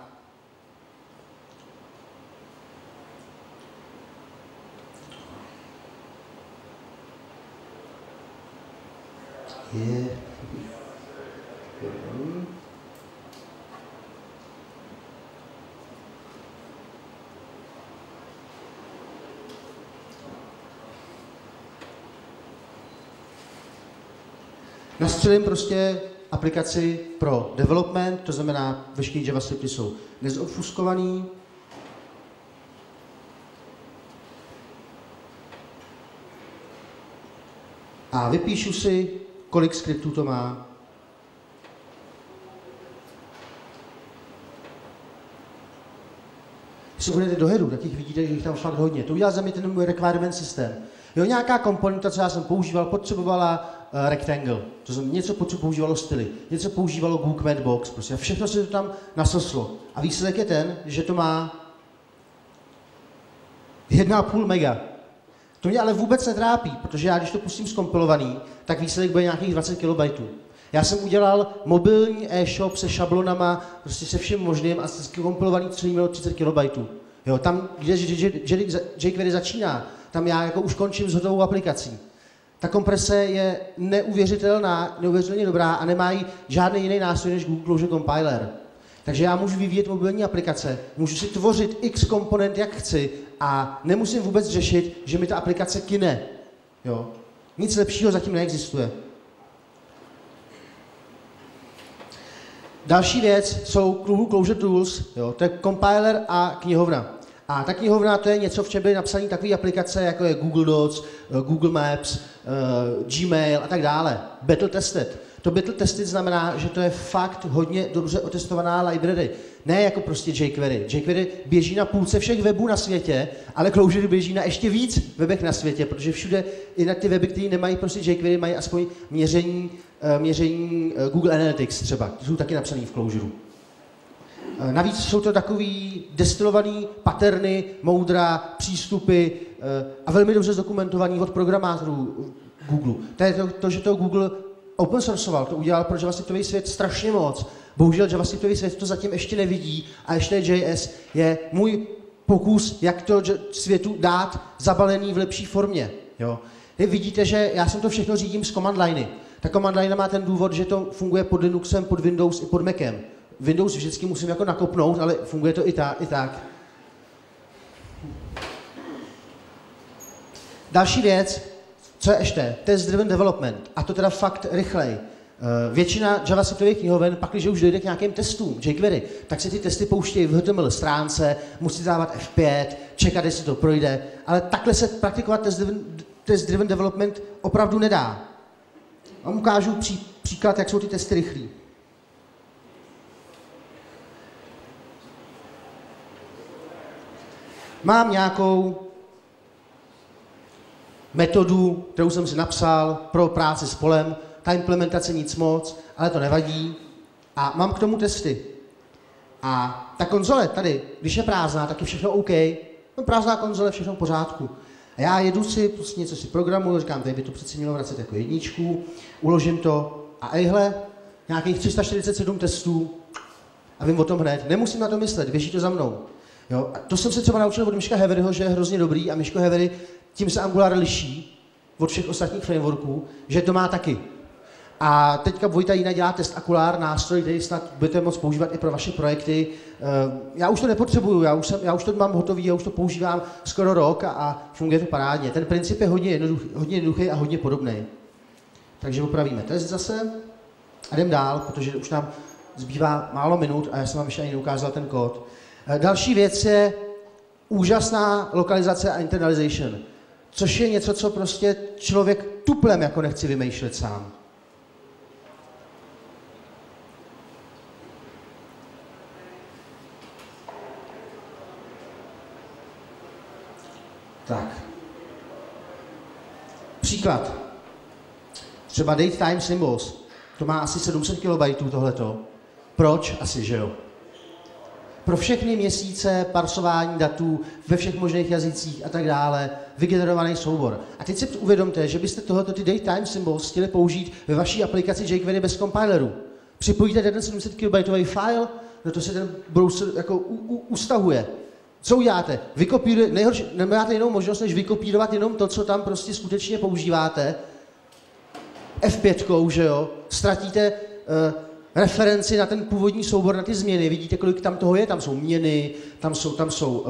B: Nastřelím prostě aplikaci pro development, to znamená, veškeré JavaScripty jsou nezobfuskovaný. A vypíšu si, kolik skriptů to má. Když se budete do headu, tak jich vidíte, že jich tam fakt hodně. To udělal za mě ten můj requirement systém. Jo, nějaká komponenta, co já jsem používal, potřebovala rectangle. To znamená, něco používalo styly, něco používalo Google Matchbox, prostě a všechno se to tam nasoslo. A výsledek je ten, že to má 1,5 mega. To mě ale vůbec netrápí, protože já, když to pustím zkompilovaný, tak výsledek bude nějakých 20 KB. Já jsem udělal mobilní e-shop se šablonama, prostě se vším možným a zkompilovaný, co mělo 30 KB. Jo, tam, kde jQuery začíná, tam já jako už končím s hotovou aplikací. Ta komprese je neuvěřitelně dobrá a nemá žádný jiný nástroj než Google Closure Compiler. Takže já můžu vyvíjet mobilní aplikace, můžu si tvořit x komponent, jak chci a nemusím vůbec řešit, že mi ta aplikace kyne. Jo? Nic lepšího zatím neexistuje. Další věc jsou Google Closure Tools, jo? To je compiler a knihovna. A ta knihovna to je něco, v čem byly napsané takové aplikace, jako je Google Docs, Google Maps, Gmail a tak dále. Battle tested. To battle tested znamená, že to je fakt hodně dobře otestovaná library. Ne jako prostě jQuery. jQuery běží na půlce všech webů na světě, ale Closure běží na ještě víc webech na světě, protože všude i na ty weby, které nemají prostě jQuery, mají aspoň měření Google Analytics třeba. To jsou taky napsané v Closure. Navíc jsou to takový destilovaný patterny, moudra, přístupy a velmi dobře zdokumentovaný od programátorů Google. To je to, že to Google open sourceoval, to udělal pro javascriptový svět strašně moc. Bohužel javascriptový svět to zatím ještě nevidí a ještě JS je můj pokus, jak to světu dát zabalený v lepší formě. Jo. Vy vidíte, že já jsem to všechno řídím z command liney. Ta command line má ten důvod, že to funguje pod Linuxem, pod Windows i pod Macem. Windows vždycky musím jako nakopnout, ale funguje to i tak. Další věc, co je ještě? Test-driven development. A to teda fakt rychlej. Většina javascriptových knihoven, pak, když už dojde k nějakým testům, jQuery, tak se ty testy pouštějí v HTML stránce, musí dávat F5, čekat, jestli to projde, ale takhle se praktikovat test-driven development opravdu nedá. A ukážu příklad, jak jsou ty testy rychlí. Mám nějakou metodu, kterou jsem si napsal pro práci s polem, ta implementace nic moc, ale to nevadí. A mám k tomu testy. A ta konzole tady, když je prázdná, tak je všechno OK. No, prázdná konzole, všechno v pořádku. A já jedu si, prostě něco si programuju, říkám, tady by to přece mělo vracet jako jedničku, uložím to a ejhle, nějakých 347 testů a vím o tom hned. Nemusím na to myslet, běží to za mnou. Jo? A to jsem se třeba naučil od Miška Heveryho, že je hrozně dobrý a Miško Hevery, tím se Angular liší od všech ostatních frameworků, že to má taky. A teďka Vojta Jína dělá test Angular, nástroj, který snad budete moct používat i pro vaše projekty. Já už to nepotřebuju, já už to mám hotový, já už to používám skoro rok a funguje to parádně. Ten princip je hodně jednoduchý a hodně podobný. Takže opravíme test zase a jdem dál, protože už nám zbývá málo minut a já jsem vám ještě ani neukázal ten kód. Další věc je úžasná lokalizace a internalization, což je něco, co prostě člověk tuplem jako nechce vymýšlet sám. Tak. Příklad. Třeba date time symbols. To má asi 700 KB tohleto. Proč? Asi, že jo. Pro všechny měsíce, parsování datů ve všech možných jazycích a tak dále, vygenerovaný soubor. A teď si uvědomte, že byste tohoto ty date time symbols chtěli použít ve vaší aplikaci jQuery bez compileru. Připojíte ten 700 KB file, no to se ten browser jako ustahuje. Co uděláte? Nemáte jinou možnost, než vykopírovat jenom to, co tam prostě skutečně používáte. F5, že jo? Ztratíte referenci na ten původní soubor, na ty změny. Vidíte, kolik tam toho je? Tam jsou měny, tam jsou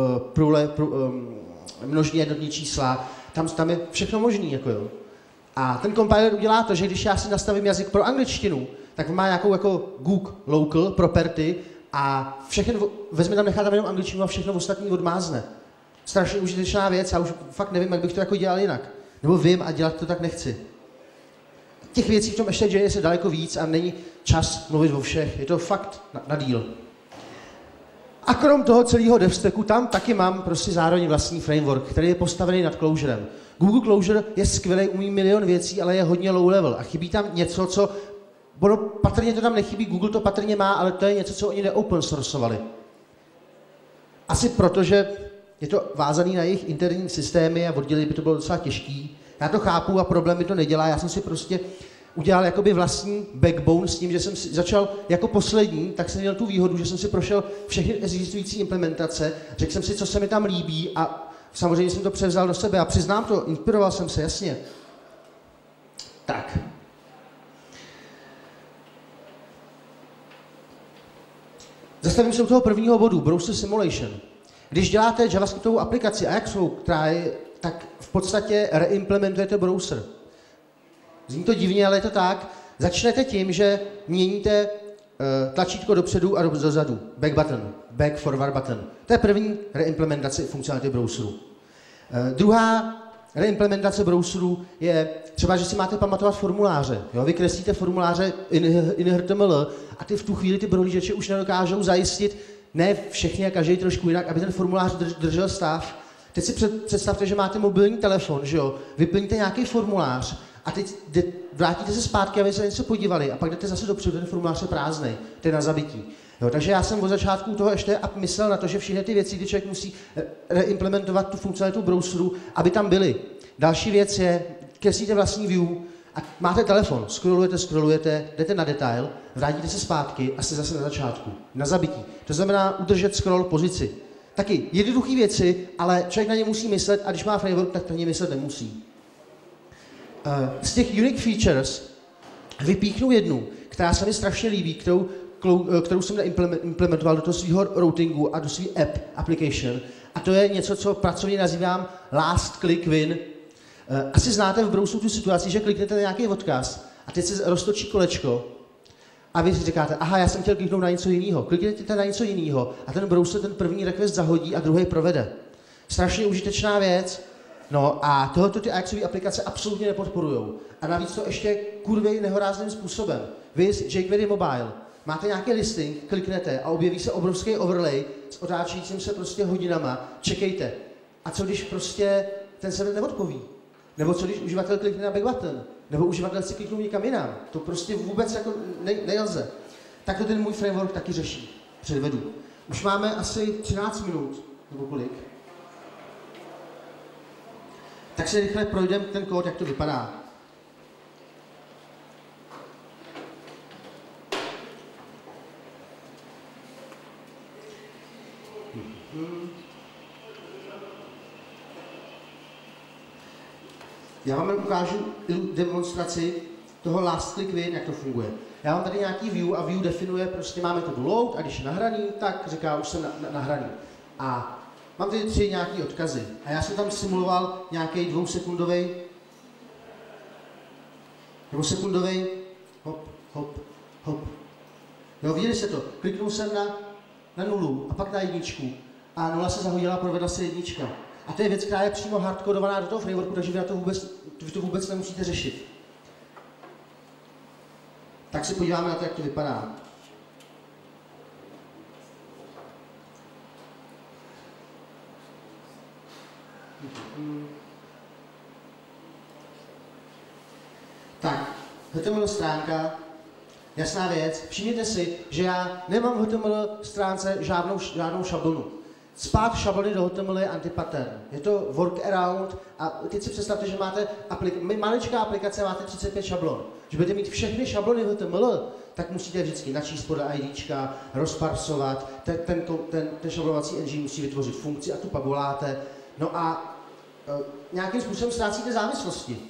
B: množní jednotní čísla, tam je všechno možný, jako jo. A ten compiler udělá to, že když já si nastavím jazyk pro angličtinu, tak má nějakou jako Google local property a vezme tam, nechá tam jenom angličtinu a všechno ostatní odmázne. Strašně užitečná věc, já už fakt nevím, jak bych to jako dělal jinak. Nebo vím a dělat to tak nechci. Těch věcí v tom ještě JS je daleko víc a není čas mluvit o všech. Je to fakt na díl. A krom toho celého devstacku tam taky mám prostě zároveň vlastní framework, který je postavený nad Closurem. Google Closure je skvělý, umí milion věcí, ale je hodně low level a chybí tam něco, co patrně to tam nechybí, Google to patrně má, ale to je něco, co oni neopen sourcovali. Asi proto, že je to vázaný na jejich interní systémy a oddělit by to bylo docela těžký. Já to chápu a problém mi to nedělá, já jsem si prostě udělal jakoby vlastní backbone s tím, že jsem si začal jako poslední, tak jsem měl tu výhodu, že jsem si prošel všechny existující implementace, řekl jsem si, co se mi tam líbí a samozřejmě jsem to převzal do sebe a přiznám to, inspiroval jsem se, jasně. Tak. Zastavím se u toho prvního bodu, Browser Simulation. Když děláte javascriptovou aplikaci Ajaxovou, která je, tak v podstatě reimplementujete browser. Zní to divně, ale je to tak. Začnete tím, že měníte tlačítko dopředu a dozadu. Back button, back forward button. To je první reimplementace funkcionality browseru. Druhá reimplementace browseru je třeba, že si máte pamatovat formuláře. Jo? Vy kreslíte formuláře in HTML a v tu chvíli ty prohlížeče už nedokážou zajistit, ne všechny a každý trošku jinak, aby ten formulář držel stav. Teď si představte, že máte mobilní telefon, že jo? Vyplníte nějaký formulář a teď vrátíte se zpátky, aby se něco podívali a pak jdete zase dopředu, ten formulář je prázdný, to je na zabití. Jo, takže já jsem od začátku toho ještě myslel na to, že všechny ty věci, kdy člověk musí reimplementovat tu funkcionalitu browseru, aby tam byly. Další věc je, kreslíte vlastní view a máte telefon, scrollujete, jdete na detail, vrátíte se zpátky a jste zase na začátku, na zabití. To znamená udržet scroll pozici. Taky jednoduché věci, ale člověk na ně musí myslet a když má framework, tak na ně myslet nemusí. Z těch unique features vypíchnu jednu, která se mi strašně líbí, kterou jsem implementoval do toho svého routingu a do své app application. A to je něco, co pracovně nazývám last click win. Asi znáte v browseru tu situaci, že kliknete na nějaký odkaz a teď se roztočí kolečko a vy si říkáte, aha, já jsem chtěl kliknout na něco jiného. Klikněte na něco jiného a ten browser ten první request zahodí a druhý provede. Strašně užitečná věc. No a tohoto ty Ajaxové aplikace absolutně nepodporujou. A navíc to ještě kurvej nehorázným způsobem. Vy z jQuery Mobile máte nějaký listing, kliknete a objeví se obrovský overlay s otáčejícím se prostě hodinama. Čekejte. A co když prostě ten server neodpoví? Nebo co když uživatel klikne na back button? Nebo uživatel si kliknou někam jinam? To prostě vůbec jako nelze. Tak to ten můj framework taky řeší. Předvedu. Už máme asi 13 minut, nebo kolik? Tak se rychle projdeme ten kód, jak to vypadá. Já vám ukážu demonstraci toho last click win, jak to funguje. Já mám tady nějaký view a view definuje, prostě máme to load a když je nahraný, tak říká, už jsem nahraný. A mám tady 3 nějaký odkazy. A já jsem tam simuloval nějaký 2sekundový hop, hop, hop. Jo, viděli jste to? Kliknul jsem na 0 a pak na 1 a 0 se zahodila a provedla se 1. A to je věc, která je přímo hardkodovaná do toho frameworku, takže vy to vůbec nemusíte řešit. Tak se podíváme na to, jak to vypadá. Tak, HTML stránka, jasná věc. Všimněte si, že já nemám v HTML stránce žádnou šablonu. Spát šablony do HTML je antipattern. Je to workaround a teď si představte, že máte maličká aplikace, máte 35 šablon. Že budete mít všechny šablony v HTML, tak musíte vždycky načíst podle IDčka, rozparsovat, ten šablonovací engine musí vytvořit funkci a tu pak voláte. No a nějakým způsobem ztrácíte závislosti.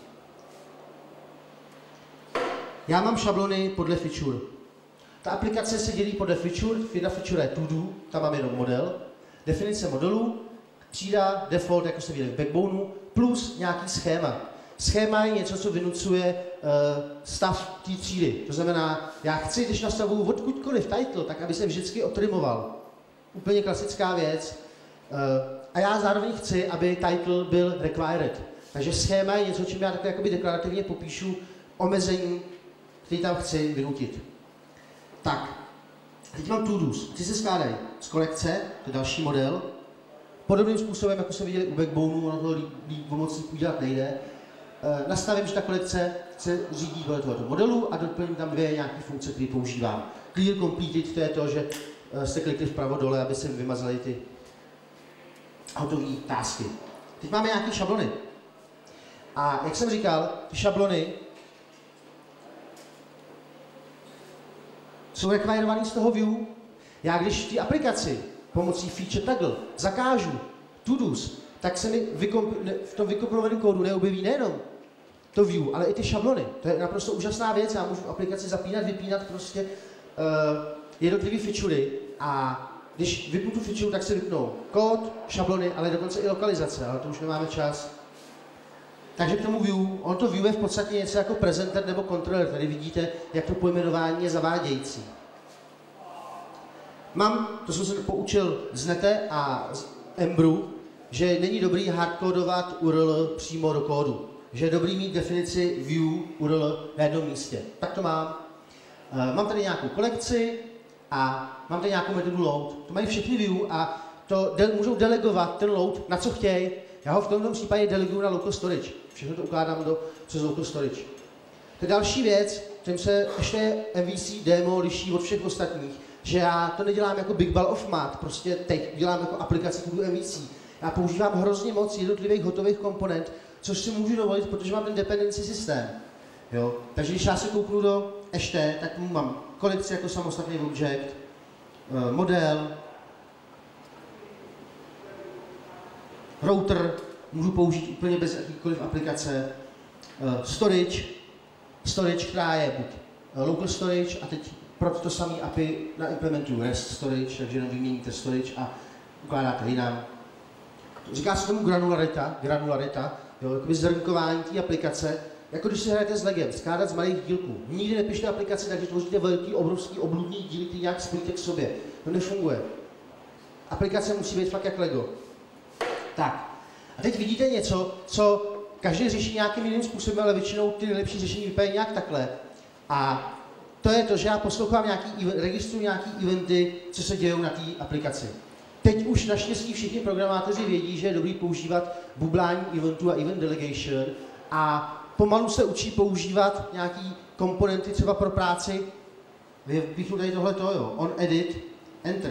B: Já mám šablony podle feature. Ta aplikace se dělí podle feature, jedna feature je to do, tam mám jenom model, definice modelu, třída, default, jako se viděli v Backboneu, plus nějaký schéma. Schéma je něco, co vynucuje stav té třídy. To znamená, já chci, když nastavuju odkudkoliv title, tak aby se vždycky otrimoval. Úplně klasická věc. A já zároveň chci, aby title byl required. Takže schéma je něco, čím já takhle jakoby deklarativně popíšu omezení, který tam chci vynutit. Tak, teď mám to-dos. Ty se skládají z kolekce, to je další model. Podobným způsobem, jako se viděli u Backboneu, ono toho pomocníků dělat nejde. Nastavím, že ta kolekce se řídí podle tohoto modelu a doplním tam 2 nějaké funkce, které používám. Clear completed, to je to, že jste klikli vpravo dole, aby se vymazaly ty hotové tásky. Teď máme nějaké šablony. A jak jsem říkal, ty šablony jsou requirovaný z toho view. Já když v té aplikaci pomocí feature taggle zakážu to-dos, tak se mi v tom vykompilovaném kódu neobjeví nejenom to view, ale i ty šablony. To je naprosto úžasná věc. Já můžu v aplikaci zapínat, vypínat prostě jednotlivé featurey a když vypnu tu feature, tak se vypnou kód, šablony, ale dokonce i lokalizace, ale to už nemáme čas. Takže k tomu view, on to view je v podstatě něco jako presenter nebo controller. Tady vidíte, jak to pojmenování je zavádějící. To jsem se poučil z Nete a z Embru, že není dobrý hardkodovat URL přímo do kódu. Že je dobrý mít definici view URL na jednom místě. Tak to mám. Mám tady nějakou kolekci a mám tady nějakou metodu load. To mají všechny view a to můžou delegovat ten load na co chtějí. Já ho v tomto případě deleguju na local storage. Všechno to ukládám přes local storage. To je další věc, tím se ještě MVC demo liší od všech ostatních, že já to nedělám jako Big Ball of Math, prostě teď dělám jako aplikaci typu MVC. Já používám hrozně moc jednotlivých hotových komponent, což si můžu dovolit, protože mám ten dependency systém. Jo? Takže když já se kouknu do HT, tak mám kolekci jako samostatný object, model, router, můžu použít úplně bez jakýkoliv aplikace, storage, storage, která je buď local storage a teď pro to samé API naimplementuju REST storage, takže jenom vyměníte storage a ukládáte jinam. Říká se tomu granularita, jo, jakoby zrnkování té aplikace, jako když si hrajete s legem, skládat z malých dílků. Nikdy nepište aplikaci, takže tvoříte velký, obrovský, obludný díly, který nějak spojíte k sobě. To nefunguje. Aplikace musí být fakt jak Lego. Tak. A teď vidíte něco, co každý řeší nějakým jiným způsobem, ale většinou ty nejlepší řešení vypadají nějak takhle. A to je to, že já poslouchám registruju nějaký eventy, co se dějou na té aplikaci. Teď už naštěstí všichni programátoři vědí, že je dobrý používat bublání eventů a event delegation a pomalu se učí používat nějaký komponenty třeba pro práci. Vypíchnu tady tohleto, jo. On edit, enter.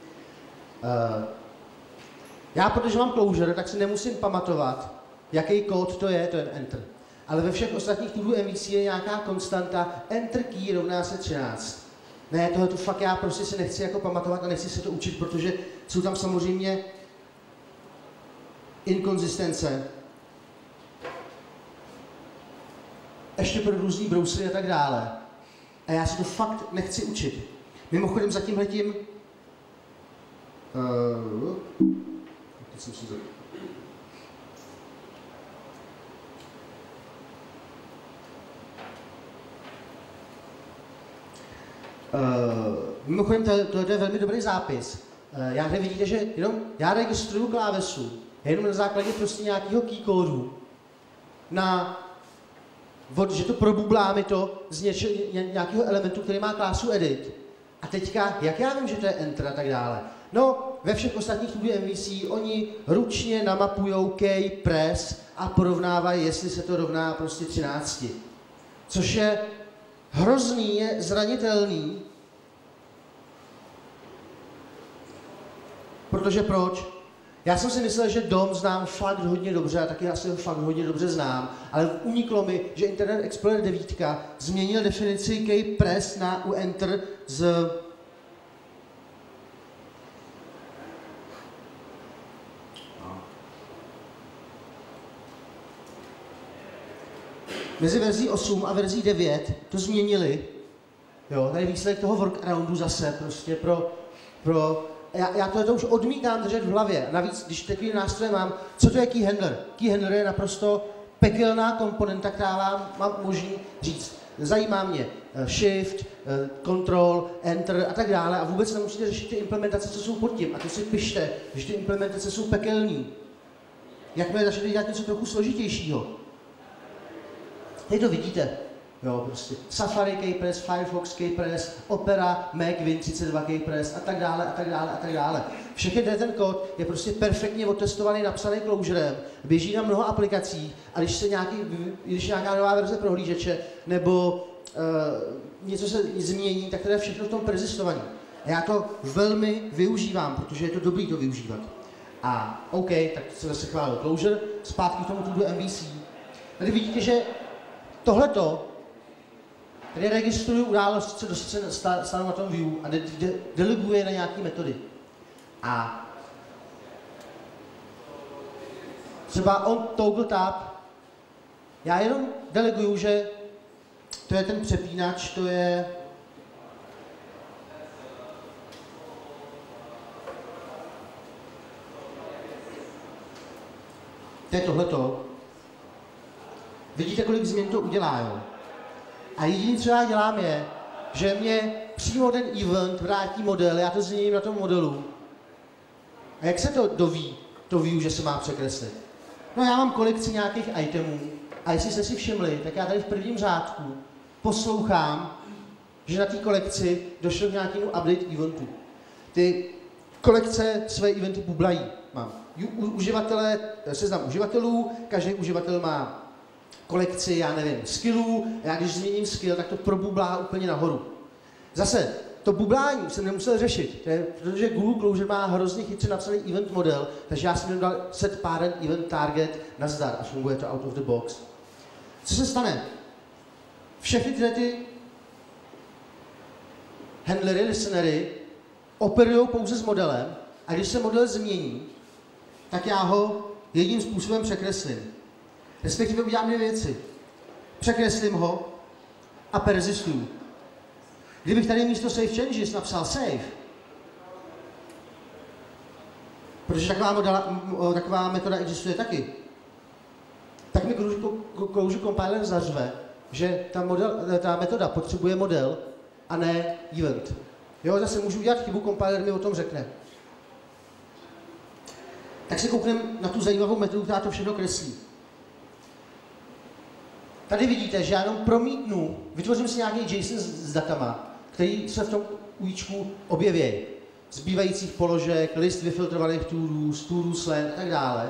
B: Já, protože mám closure, tak si nemusím pamatovat, jaký kód to je ten enter. Ale ve všech ostatních toolů MVC je nějaká konstanta enter key rovná se 13. Ne, tohle to fakt já prostě si nechci jako pamatovat a nechci se to učit, protože jsou tam samozřejmě inkonzistence. Ještě pro různý browsery a tak dále. A já si to fakt nechci učit. Mimochodem za tímhletím... teď jsem si mimochodem, to je velmi dobrý zápis. Já tady vidíte, že jenom já registruju klávesu, jenom na základě prostě nějakého key kódu, že to probublá mi to z nějakého elementu, který má klásu edit. A teďka, jak já vím, že to je enter a tak dále? No, ve všech ostatních toolů MVC oni ručně namapujou key press a porovnávají, jestli se to rovná prostě 13. Což je hrozný, je zranitelný. Protože proč? Já jsem si myslel, že DOM znám fakt hodně dobře a taky asi ho fakt hodně dobře znám, ale uniklo mi, že Internet Explorer 9 změnil definici key press u enter z mezi verzí 8 a verzí 9 to změnili. Jo, tady výsledek toho workaroundu zase prostě pro já to už odmítám držet v hlavě. Navíc, když takový nástroje mám, co to je key handler? Key handler je naprosto pekelná komponenta, která vám mám možný říct. Zajímá mě shift, control, enter a tak dále a vůbec nemusíte řešit ty implementace, co jsou pod tím. A to si pište, že ty implementace jsou pekelný. Jakmile začnete dělat něco trochu složitějšího. Teď to vidíte. Jo, prostě Safari keypress, Firefox keypress, Opera, Mac, Win32 keypress a tak dále, a tak dále, a tak dále. Všechny ten kód je prostě perfektně otestovaný, napsaný closurem, běží na mnoho aplikací a když nějaká nová verze prohlížeče nebo něco se změní, tak to je všechno v tom persistovaný. A já to velmi využívám, protože je to dobrý to využívat. A OK, tak se zase chválil closure, zpátky k tomu toolu MVC. Tady vidíte, že tohleto tady registruju událost, co se stanou na tom view a deleguje na nějaké metody. A třeba on toggle tab, já jenom deleguju, že to je ten přepínač, to je tohleto. Vidíte, kolik změn to udělá, jo? A jediné, co já dělám, je, že mě přímo ten event vrátí model, já to změním na tom modelu. A jak se to doví, to view, že se má překreslit? No já mám kolekci nějakých itemů a jestli jste si všimli, tak já tady v prvním řádku poslouchám, že na té kolekci došlo k nějakému update eventu. Ty kolekce své eventy bublají. Mám seznam uživatelů, každý uživatel má kolekci, já nevím, skillů, a já když změním skill, tak to probublá úplně nahoru. Zase, to bublání jsem nemusel řešit, protože Google Closure má hrozně chytře napsaný event model, takže já jsem jim dal set parent event target nazdar a funguje to out of the box. Co se stane? Všechny tyhle ty handlery, listenery operují pouze s modelem a když se model změní, tak já ho jedním způsobem překreslím. Respektive udělám dvě věci. Překreslím ho a persistuju. Kdybych tady místo save changes napsal save, protože taková metoda existuje taky, tak mi Clojure compiler zařve, že ta metoda potřebuje model a ne event. Jo, zase můžu udělat chybu, compiler mi o tom řekne. Tak se koukneme na tu zajímavou metodu, která to všechno kreslí. Tady vidíte, že já jenom promítnu, vytvořím si nějaký JSON s datama, který se v tom UIčku objeví. Zbývajících položek, list vyfiltrovaných tools, len a tak dále.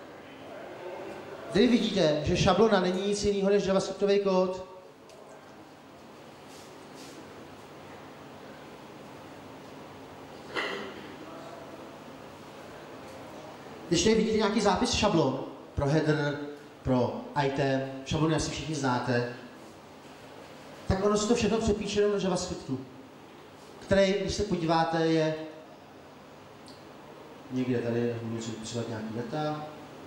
B: Tady vidíte, že šablona není nic jiného než javascriptový kód. Když tady vidíte nějaký zápis šablon pro header, pro item, šablony asi všichni znáte, tak ono se to všechno přepíše do JavaScriptu, který, když se podíváte, je někde tady, můžu přidat nějaký data,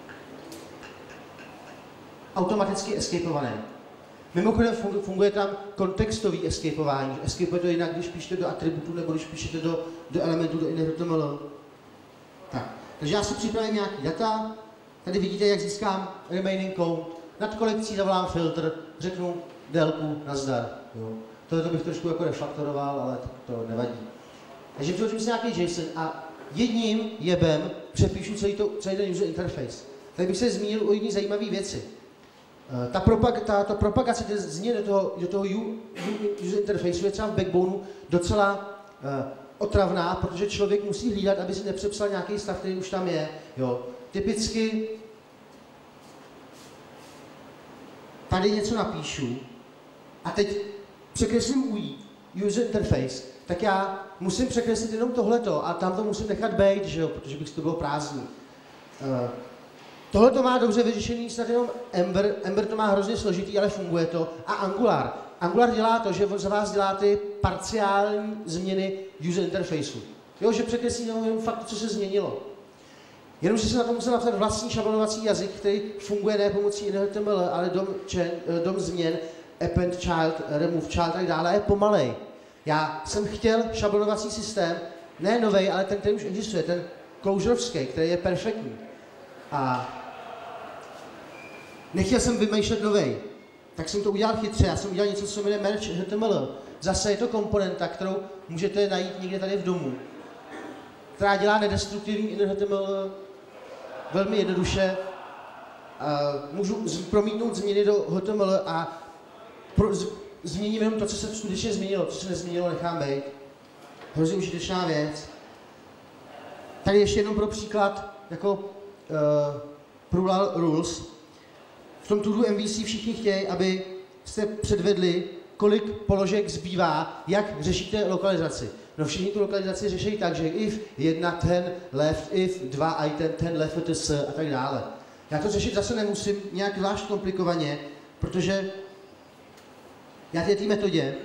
B: automaticky escapovaný. Mimochodem funguje tam kontextový escapování. Escape to jinak, když píšete do atributu nebo když píšete do elementu, do inner.html. Tak. Takže já si připravím nějaký data, tady vidíte, jak získám remaining count, nad kolekcí zavolám filtr, řeknu délku, nazdar. Tohle bych trošku jako refaktoroval, ale to nevadí. Takže vytvořím si nějaký JSON a jedním jebem přepíšu celý ten user interface. Tady bych se zmínil o jedné zajímavé věci. Ta propagace změn do toho user interfaceu je třeba v Backboneu docela otravná, protože člověk musí hlídat, aby si nepřepsal nějaký stav, který už tam je. Jo. Typicky tady něco napíšu a teď překreslím UI, user interface, tak já musím překreslit jenom tohleto a tam to musím nechat být, že jo, protože bych to bylo prázdný. Tohle to má dobře vyřešený snad jenom Ember. Ember to má hrozně složitý, ale funguje to. A Angular. Angular dělá to, že za vás dělá ty parciální změny user interfaceu. Jo, že překreslí jenom fakt, co se změnilo. Jenomže se na to musel napsat vlastní šablonovací jazyk, který funguje ne pomocí inner.html, ale dom změn, append child, remove child a tak dále, je pomalej. Já jsem chtěl šablonovací systém, ne novej, ale ten, který už existuje, ten Clojurovský, který je perfektní. A nechtěl jsem vymýšlet novej, tak jsem to udělal chytře, já jsem udělal něco, co se jmenuje merge.html. Zase je to komponenta, kterou můžete najít někde tady v domu, která dělá nedestruktivní inner.html velmi jednoduše. Můžu promítnout změny do HTML a změním jenom to, co se skutečně změnilo, co se nezměnilo, nechám být. Hrozně užitečná věc. Tady ještě jenom pro příklad, jako plural rules. V tom toodu MVC všichni chtějí, aby jste předvedli, kolik položek zbývá, jak řešíte lokalizaci. No všichni tu lokalizaci řeší tak, že if 1 ten left, if 2 item ten left ts a tak dále. Já to řešit zase nemusím nějak zvlášť komplikovaně, protože já té metodě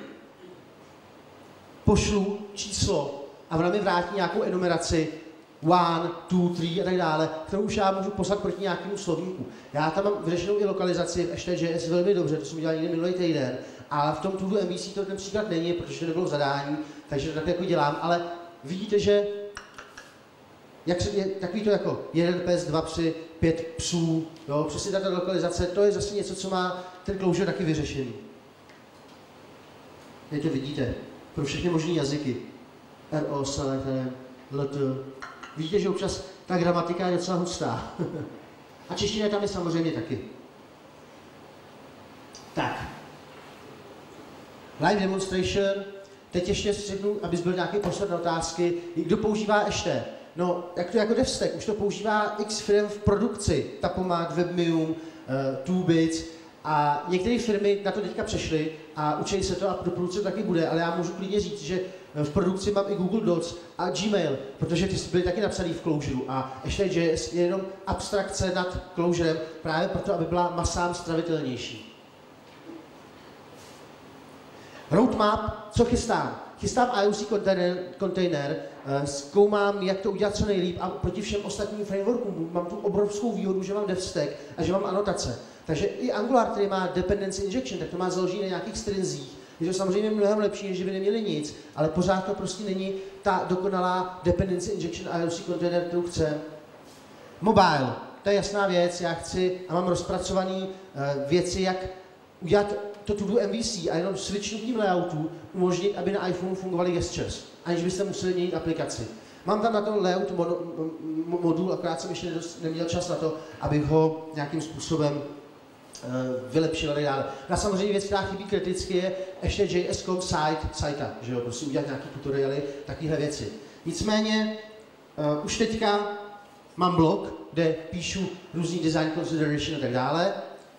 B: pošlu číslo a ona mi vrátí nějakou enumeraci 1, 2, 3 a tak dále, kterou už já můžu poslat proti nějakému slovníku. Já tam mám vyřešenou i lokalizaci v HTJS velmi dobře, to jsem udělal někdy minulý týden, ale v tom toodu MVC to ten příklad není, protože to nebylo v zadání, takže to tak jako dělám, ale vidíte, že takový to jako 1 pes, 2 psy, 5 psů, jo, přesně ta lokalizace, to je zase něco, co má ten Clojure taky vyřešený. Tady to vidíte, pro všechny možné jazyky. RO, select, LT. Vidíte, že občas ta gramatika je docela hustá. A čeština tam je samozřejmě taky. Tak. Live demonstration. Teď ještě řeknu, abys byl nějaký posled na otázky. Kdo používá ještě? No, jak to jako DevStack, už to používá x firm v produkci. Tapomat, Webmium, 2Bits. A některé firmy na to teďka přešly a učí se to a do produkce taky bude, ale já můžu klidně říct, že v produkci mám i Google Docs a Gmail, protože ty byly taky napsaný v Clojuru a HTJS je jenom abstrakce nad Clojurem právě proto, aby byla masám stravitelnější. Roadmap, co chystám? chystám IOC kontejner, zkoumám, jak to udělat co nejlíp a proti všem ostatním frameworkům mám tu obrovskou výhodu, že mám devstack a že mám anotace. Takže i Angular, který má dependency injection, tak to má založené na nějakých strinzích. Je to samozřejmě mnohem lepší, než by neměli nic, ale pořád to prostě není ta dokonalá dependency injection IOC kontejner, kterou chcem. Mobile, to je jasná věc, já chci a mám rozpracované věci, jak udělat to to-do MVC a jenom switchnutím layoutu umožnit, aby na iPhone fungovaly gestures, aniž byste museli měnit aplikaci. Mám tam na to layout modul, akorát jsem ještě neměl čas na to, abych ho nějakým způsobem vylepšil a tak dále. A samozřejmě věc, která chybí kriticky, je ještě JS.com site, že jo, prostě udělat nějaký tutoriály, takovéhle věci. Nicméně už teďka mám blog, kde píšu různý design consideration a tak dále.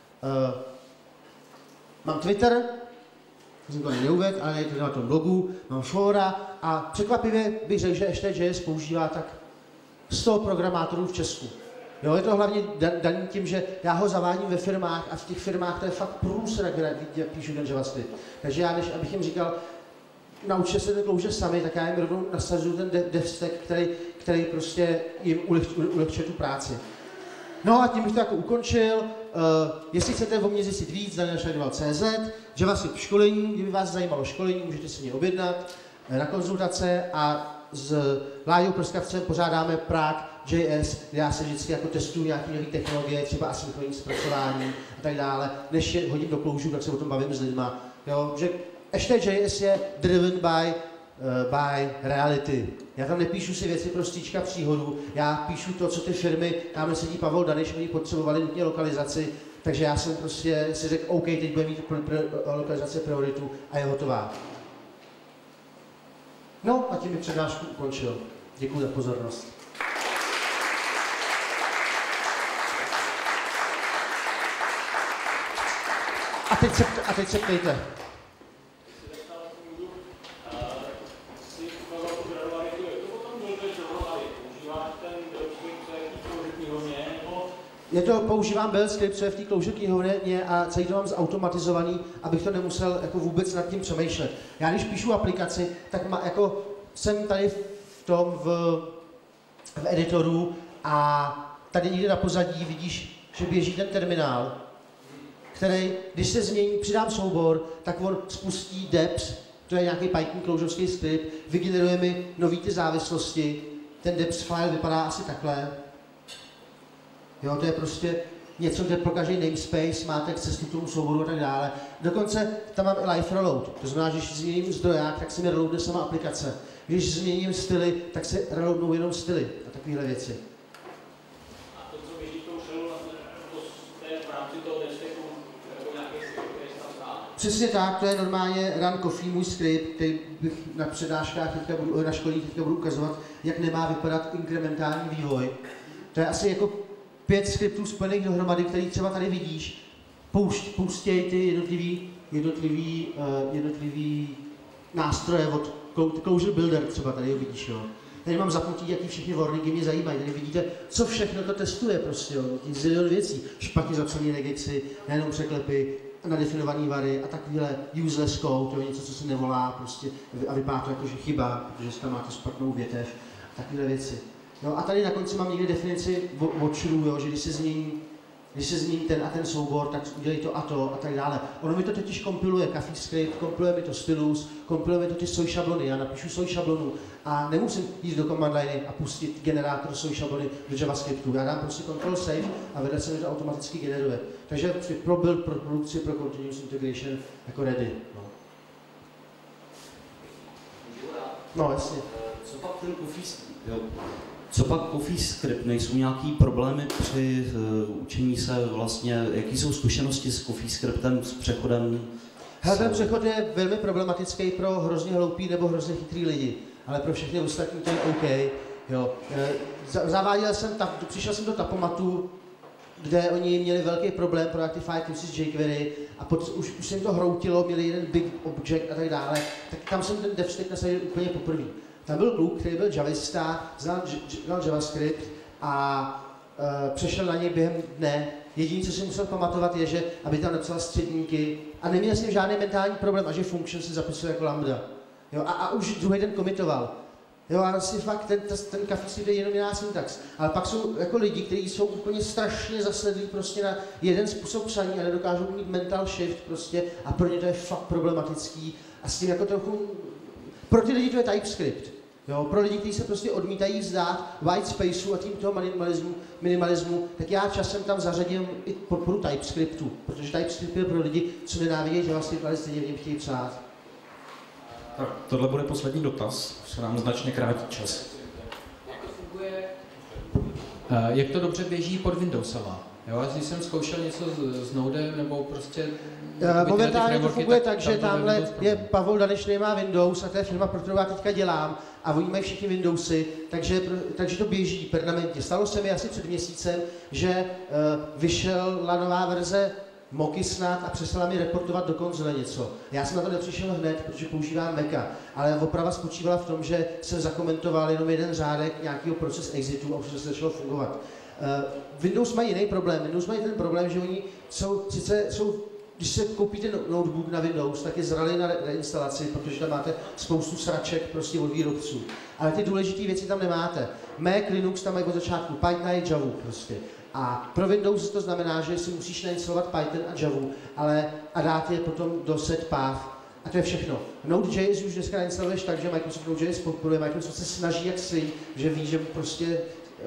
B: Mám Twitter, jsem to ani neuvedl, ale je to na tom blogu, mám fóra a překvapivě bych řekl, že ještě JS používá tak 100 programátorů v Česku. Jo, je to hlavně daný tím, že já ho zavádím ve firmách a v těch firmách to je fakt průser, jak píšu ten JavaScript. Takže já, než abych jim říkal, naučte se ten Clojure sami, tak já jim rovnou nasazuju ten devstack, který prostě jim ulehčuje tu práci. No a tím bych to jako ukončil. Jestli chcete o mě zjistit víc, danielscheideval.cz, JavaScript školení, kdyby vás zajímalo školení, můžete si mě objednat na konzultace a s Láďou Prskavcem pořádáme Prague JS, kde já se vždycky jako testuju nějaké nové technologie, třeba asynchronní zpracování a tak dále. Než je hodím do Clojure, tak se o tom bavím s lidma. Jo, že ještě JS je driven by reality. Já tam nepíšu si věci pro stříčka příhodu, já píšu to, co ty firmy, tamhle sedí Pavel Daniš, oni potřebovali nutně lokalizaci, takže já jsem prostě si řekl, OK, teď bude mít lokalizace prioritu a je hotová. No a tím bych přednášku ukončil. Děkuji za pozornost. A teď se ptejte. Používám Bell script, co je v té Clojure knihovně a celý to mám zautomatizovaný, abych to nemusel jako vůbec nad tím přemýšlet. Já když píšu aplikaci, tak jako jsem tady v editoru a tady někde na pozadí vidíš, že běží ten terminál, který, když se změní, přidám soubor, tak on spustí deps, to je nějaký Python Clojureský skript, vygeneruje mi nový ty závislosti, ten deps file vypadá asi takhle. Jo, to je prostě něco, kde pro každý namespace máte cestu k tomu souboru a tak dále. Dokonce tam mám i live reload, to znamená, že když změním zdroják, tak se mi reloadne sama aplikace. Když změním styly, tak se reloadnou jenom styly a takovéhle věci.
C: A to, co běží tou shellu, to je v rámci toho desktopu jako nějaký skript, který se tam stává?
B: Přesně tak, to je normálně run coffee, můj skript, který bych na přednáškách na školních teďka budu ukazovat, jak nemá vypadat inkrementální vývoj. To je asi jako 5 skriptů spojených dohromady, který třeba tady vidíš, pouštěj ty jednotlivý nástroje od Clojure Builder, třeba tady ho vidíš, jo. Tady mám zapnutí, jaký všechny warningy mě zajímají, tady vidíte, co všechno to testuje prostě, jo, těch zilion věcí, špatně zapsané regexy, nejenom překlepy, nadefinovaný vary a takovýhle useless code, to je něco, co se nevolá prostě a vypadá to jako, že chyba, protože tam máte špatnou větev, takovýhle věci. No a tady na konci mám někde definici watcherů, jo, že když se změní ten a ten soubor, tak udělej to a tak dále. Ono mi to totiž kompiluje CoffeeScript, kompiluje mi to Stylus, kompiluje mi to ty soy šablony. Já napíšu soy šablonu a nemusím jít do command line a pustit generátor soy šablony do JavaScriptu. Já dám prostě Ctrl Save a vedle se mi to automaticky generuje. Takže pro build, pro produkci, pro continuous integration jako ready. No jasně.
D: Co pak CoffeeScript? Nejsou nějaký problémy při učení se vlastně, jaký jsou zkušenosti s CoffeeScriptem, s přechodem?
B: Hele, ten přechod je velmi problematický pro hrozně hloupý nebo hrozně chytrý lidi, ale pro všechny ostatní to je OK. Jo. Přišel jsem do Tapomatu, kde oni měli velký problém pro Actify Classes jQuery a už se jim to hroutilo, měli jeden big object a tak dále, tak tam jsem ten devstack nasadil úplně poprvé. Tam byl kluk, který byl javista, znal JavaScript a přešel na něj během dne. Jediné, co si musel pamatovat, je, že aby tam napsal středníky a neměl s ním žádný mentální problém a že function se zapisuje jako lambda. Jo, a už druhý den komitoval. Jo, a si fakt ten CoffeeScript je jenom jiná syntax. Ale pak jsou jako lidi, kteří jsou úplně strašně zasedlí prostě na jeden způsob psaní a nedokážou mít mental shift prostě a pro ně to je fakt problematický. A s tím jako trochu... Pro ty lidi to je TypeScript. Jo, pro lidi, kteří se prostě odmítají vzdát white spaceu a tím toho minimalismu, tak já časem tam zařadím i podporu TypeScriptu, protože TypeScript je pro lidi, co nenávidějí JavaScript, ale stejně v něm chtějí psát.
A: Tak tohle bude poslední dotaz, se nám značně krátí čas.
E: Jak to funguje? Jak to dobře běží pod Windowsama? Jo, když jsem zkoušel něco s Nodem nebo prostě...
B: Momentálně to funguje tak, že tamhle je Pavel Daniš, který má Windows a to je firma, pro kterou já teďka dělám a oni mají všichni Windowsy, takže to běží permanentně. Stalo se mi asi před měsícem, že vyšla nová verze Moky snad a přestala mi reportovat do konzole něco. Já jsem na to nepřišel hned, protože používám Maca, ale oprava spočívala v tom, že jsem zakomentoval jenom jeden řádek nějakého proces exitu a už to se začalo fungovat. Windows mají jiný problém. Windows mají ten problém, že oni jsou když se koupíte notebook na Windows, tak je zralý na reinstalaci, protože tam máte spoustu sraček prostě od výrobců. Ale ty důležité věci tam nemáte. Mac, Linux tam mají od začátku Python a Java prostě. A pro Windows to znamená, že si musíš nainstalovat Python a Java, a dát je potom do set path. A to je všechno. Node.js už dneska nainstaluješ tak, že Microsoft Node.js podporuje. Microsoft se snaží jak syn, že ví, že prostě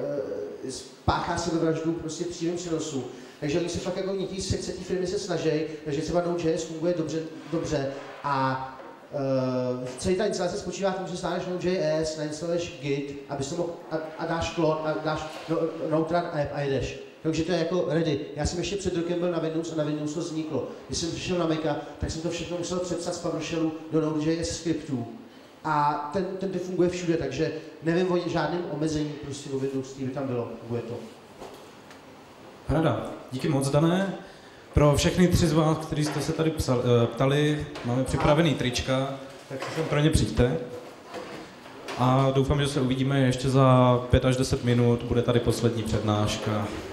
B: páchá sebevraždu prostě v přímém přenosu. Takže oni se fakt jako některé sekce té firmy se snaží, takže třeba Node.js funguje dobře a celý ta instalace spočívá v tom, že stáhneš Node.js, nainstaluješ Git, abys to mohl, a dáš klon a dáš Node run a jedeš. Takže to je jako ready. Já jsem ještě před rokem byl na Windows a na Windows to vzniklo. Když jsem přišel na Maca, tak jsem to všechno musel přepsat z PowerShellu do Node.js skriptů. A ten funguje všude, takže nevím o žádném omezení prostě o Windows, který by tam bylo. Funguje to.
A: Rada. Díky moc, Dané. Pro všechny 3 z vás, kteří jste se tady ptali, máme připravený trička, tak si sem pro ně přijďte. A doufám, že se uvidíme ještě za 5 až 10 minut, bude tady poslední přednáška.